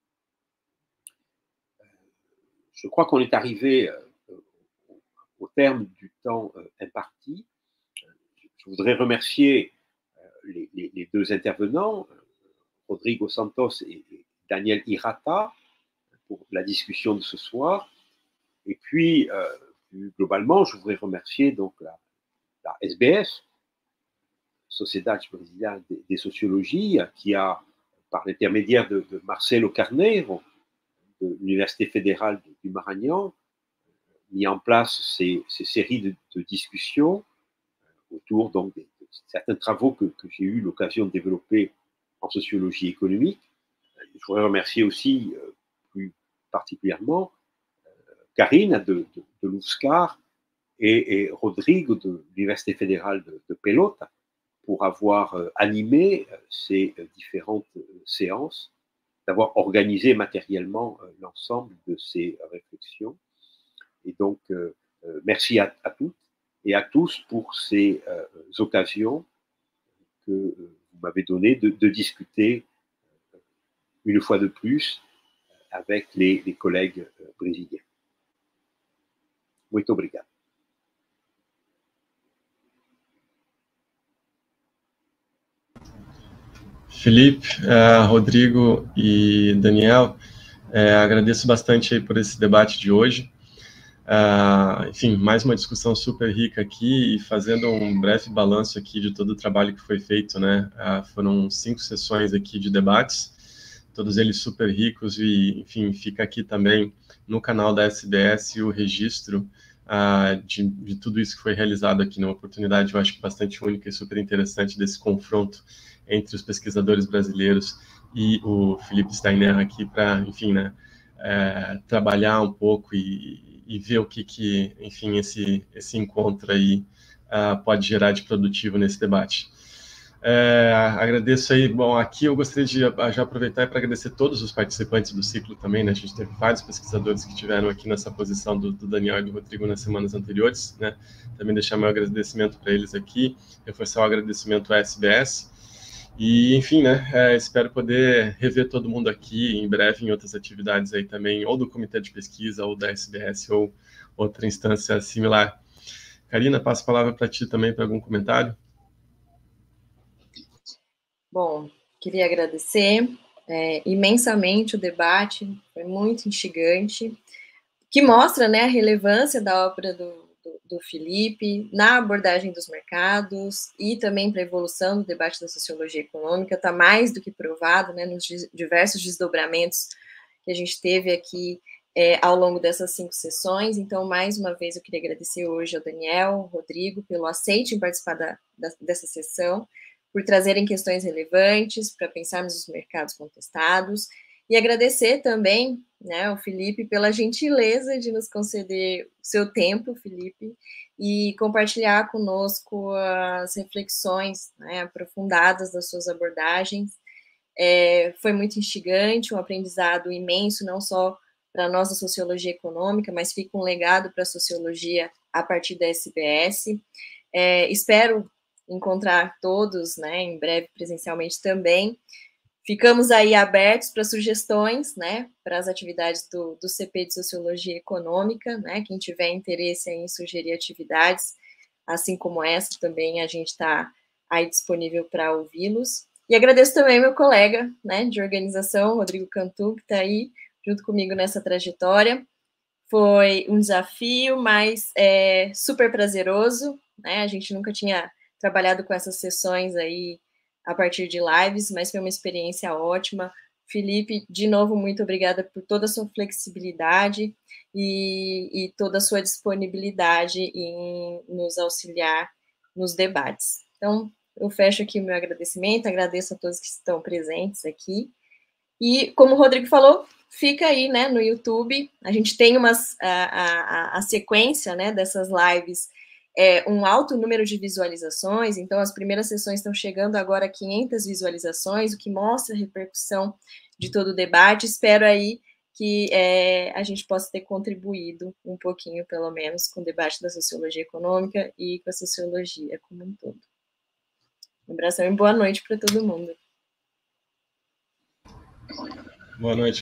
S4: Je crois qu'on est arrivé au terme du temps imparti. Je voudrais remercier les deux intervenants, Rodrigo Santos et Daniel Hirata, pour la discussion de ce soir. Et puis, plus globalement, je voudrais remercier donc la SBS, Sociedade Brasileira de Sociologie, qui a, par l'intermédiaire de Marcelo Carneiro, de l'Université fédérale du Maranhão, mis en place ces séries de discussions autour donc, de certains travaux que j'ai eu l'occasion de développer en sociologie économique. Je voudrais remercier aussi, plus particulièrement, Karine de l'UFSCar et Rodrigo de l'Université fédérale de Pelota pour avoir animé ces différentes séances, d'avoir organisé matériellement l'ensemble de ces réflexions. Et donc, merci à toutes et à tous pour ces occasions que vous m'avez données de discuter une fois de plus avec les collègues brésiliens. Muito obrigado.
S2: Felipe, Rodrigo e Daniel, agradeço bastante aí por esse debate de hoje. Enfim, mais uma discussão super rica aqui e fazendo um breve balanço aqui de todo o trabalho que foi feito, né? Foram 5 sessões aqui de debates, todos eles super ricos e, enfim, fica aqui também no canal da SBS o registro de tudo isso que foi realizado aqui, numa oportunidade, eu acho que bastante única e super interessante desse confronto entre os pesquisadores brasileiros e o Felipe Steiner aqui para, enfim, né, trabalhar um pouco e ver o que enfim, esse encontro aí pode gerar de produtivo nesse debate. Agradeço aí, bom, aqui eu gostaria de já aproveitar para agradecer todos os participantes do ciclo também, né, a gente teve vários pesquisadores que estiveram aqui nessa posição do Daniel e do Rodrigo nas semanas anteriores, né, também deixar meu agradecimento para eles aqui, reforçar o agradecimento à SBS, e, enfim, né, espero poder rever todo mundo aqui em breve em outras atividades aí também, ou do Comitê de Pesquisa, ou da SBS, ou outra instância similar. Karina, passo a palavra para ti também para algum comentário.
S1: Bom, queria agradecer imensamente o debate, foi muito instigante, que mostra, né, a relevância da obra do Felipe na abordagem dos mercados e também para a evolução do debate da sociologia econômica, está mais do que provado, né, nos diversos desdobramentos que a gente teve aqui ao longo dessas 5 sessões. Então, mais uma vez, eu queria agradecer hoje ao Daniel, ao Rodrigo, pelo aceite em participar dessa sessão, por trazerem questões relevantes para pensarmos os mercados contestados, e agradecer também, né, ao Felipe pela gentileza de nos conceder o seu tempo, Felipe, e compartilhar conosco as reflexões, né, aprofundadas das suas abordagens. Foi muito instigante, um aprendizado imenso, não só para a nossa sociologia econômica, mas fica um legado para a sociologia a partir da SBS. Espero encontrar todos, né, em breve presencialmente também. Ficamos aí abertos para sugestões, né, para as atividades do CP de Sociologia Econômica, né, quem tiver interesse em sugerir atividades, assim como essa também, a gente está aí disponível para ouvi-los. E agradeço também meu colega, né, de organização, Rodrigo Cantu, que está aí junto comigo nessa trajetória. Foi um desafio, mas super prazeroso, né? A gente nunca tinha trabalhado com essas sessões aí a partir de lives, mas foi uma experiência ótima. Felipe, de novo, muito obrigada por toda a sua flexibilidade e toda a sua disponibilidade em nos auxiliar nos debates. Então, eu fecho aqui o meu agradecimento, agradeço a todos que estão presentes aqui. E, como o Rodrigo falou, fica aí, né, no YouTube. A gente tem a sequência, né, dessas lives, um alto número de visualizações, então as primeiras sessões estão chegando agora a 500 visualizações, o que mostra a repercussão de todo o debate. Espero aí que a gente possa ter contribuído um pouquinho, pelo menos, com o debate da sociologia econômica e com a sociologia como um todo. Um abração e boa noite para todo mundo.
S2: Boa noite.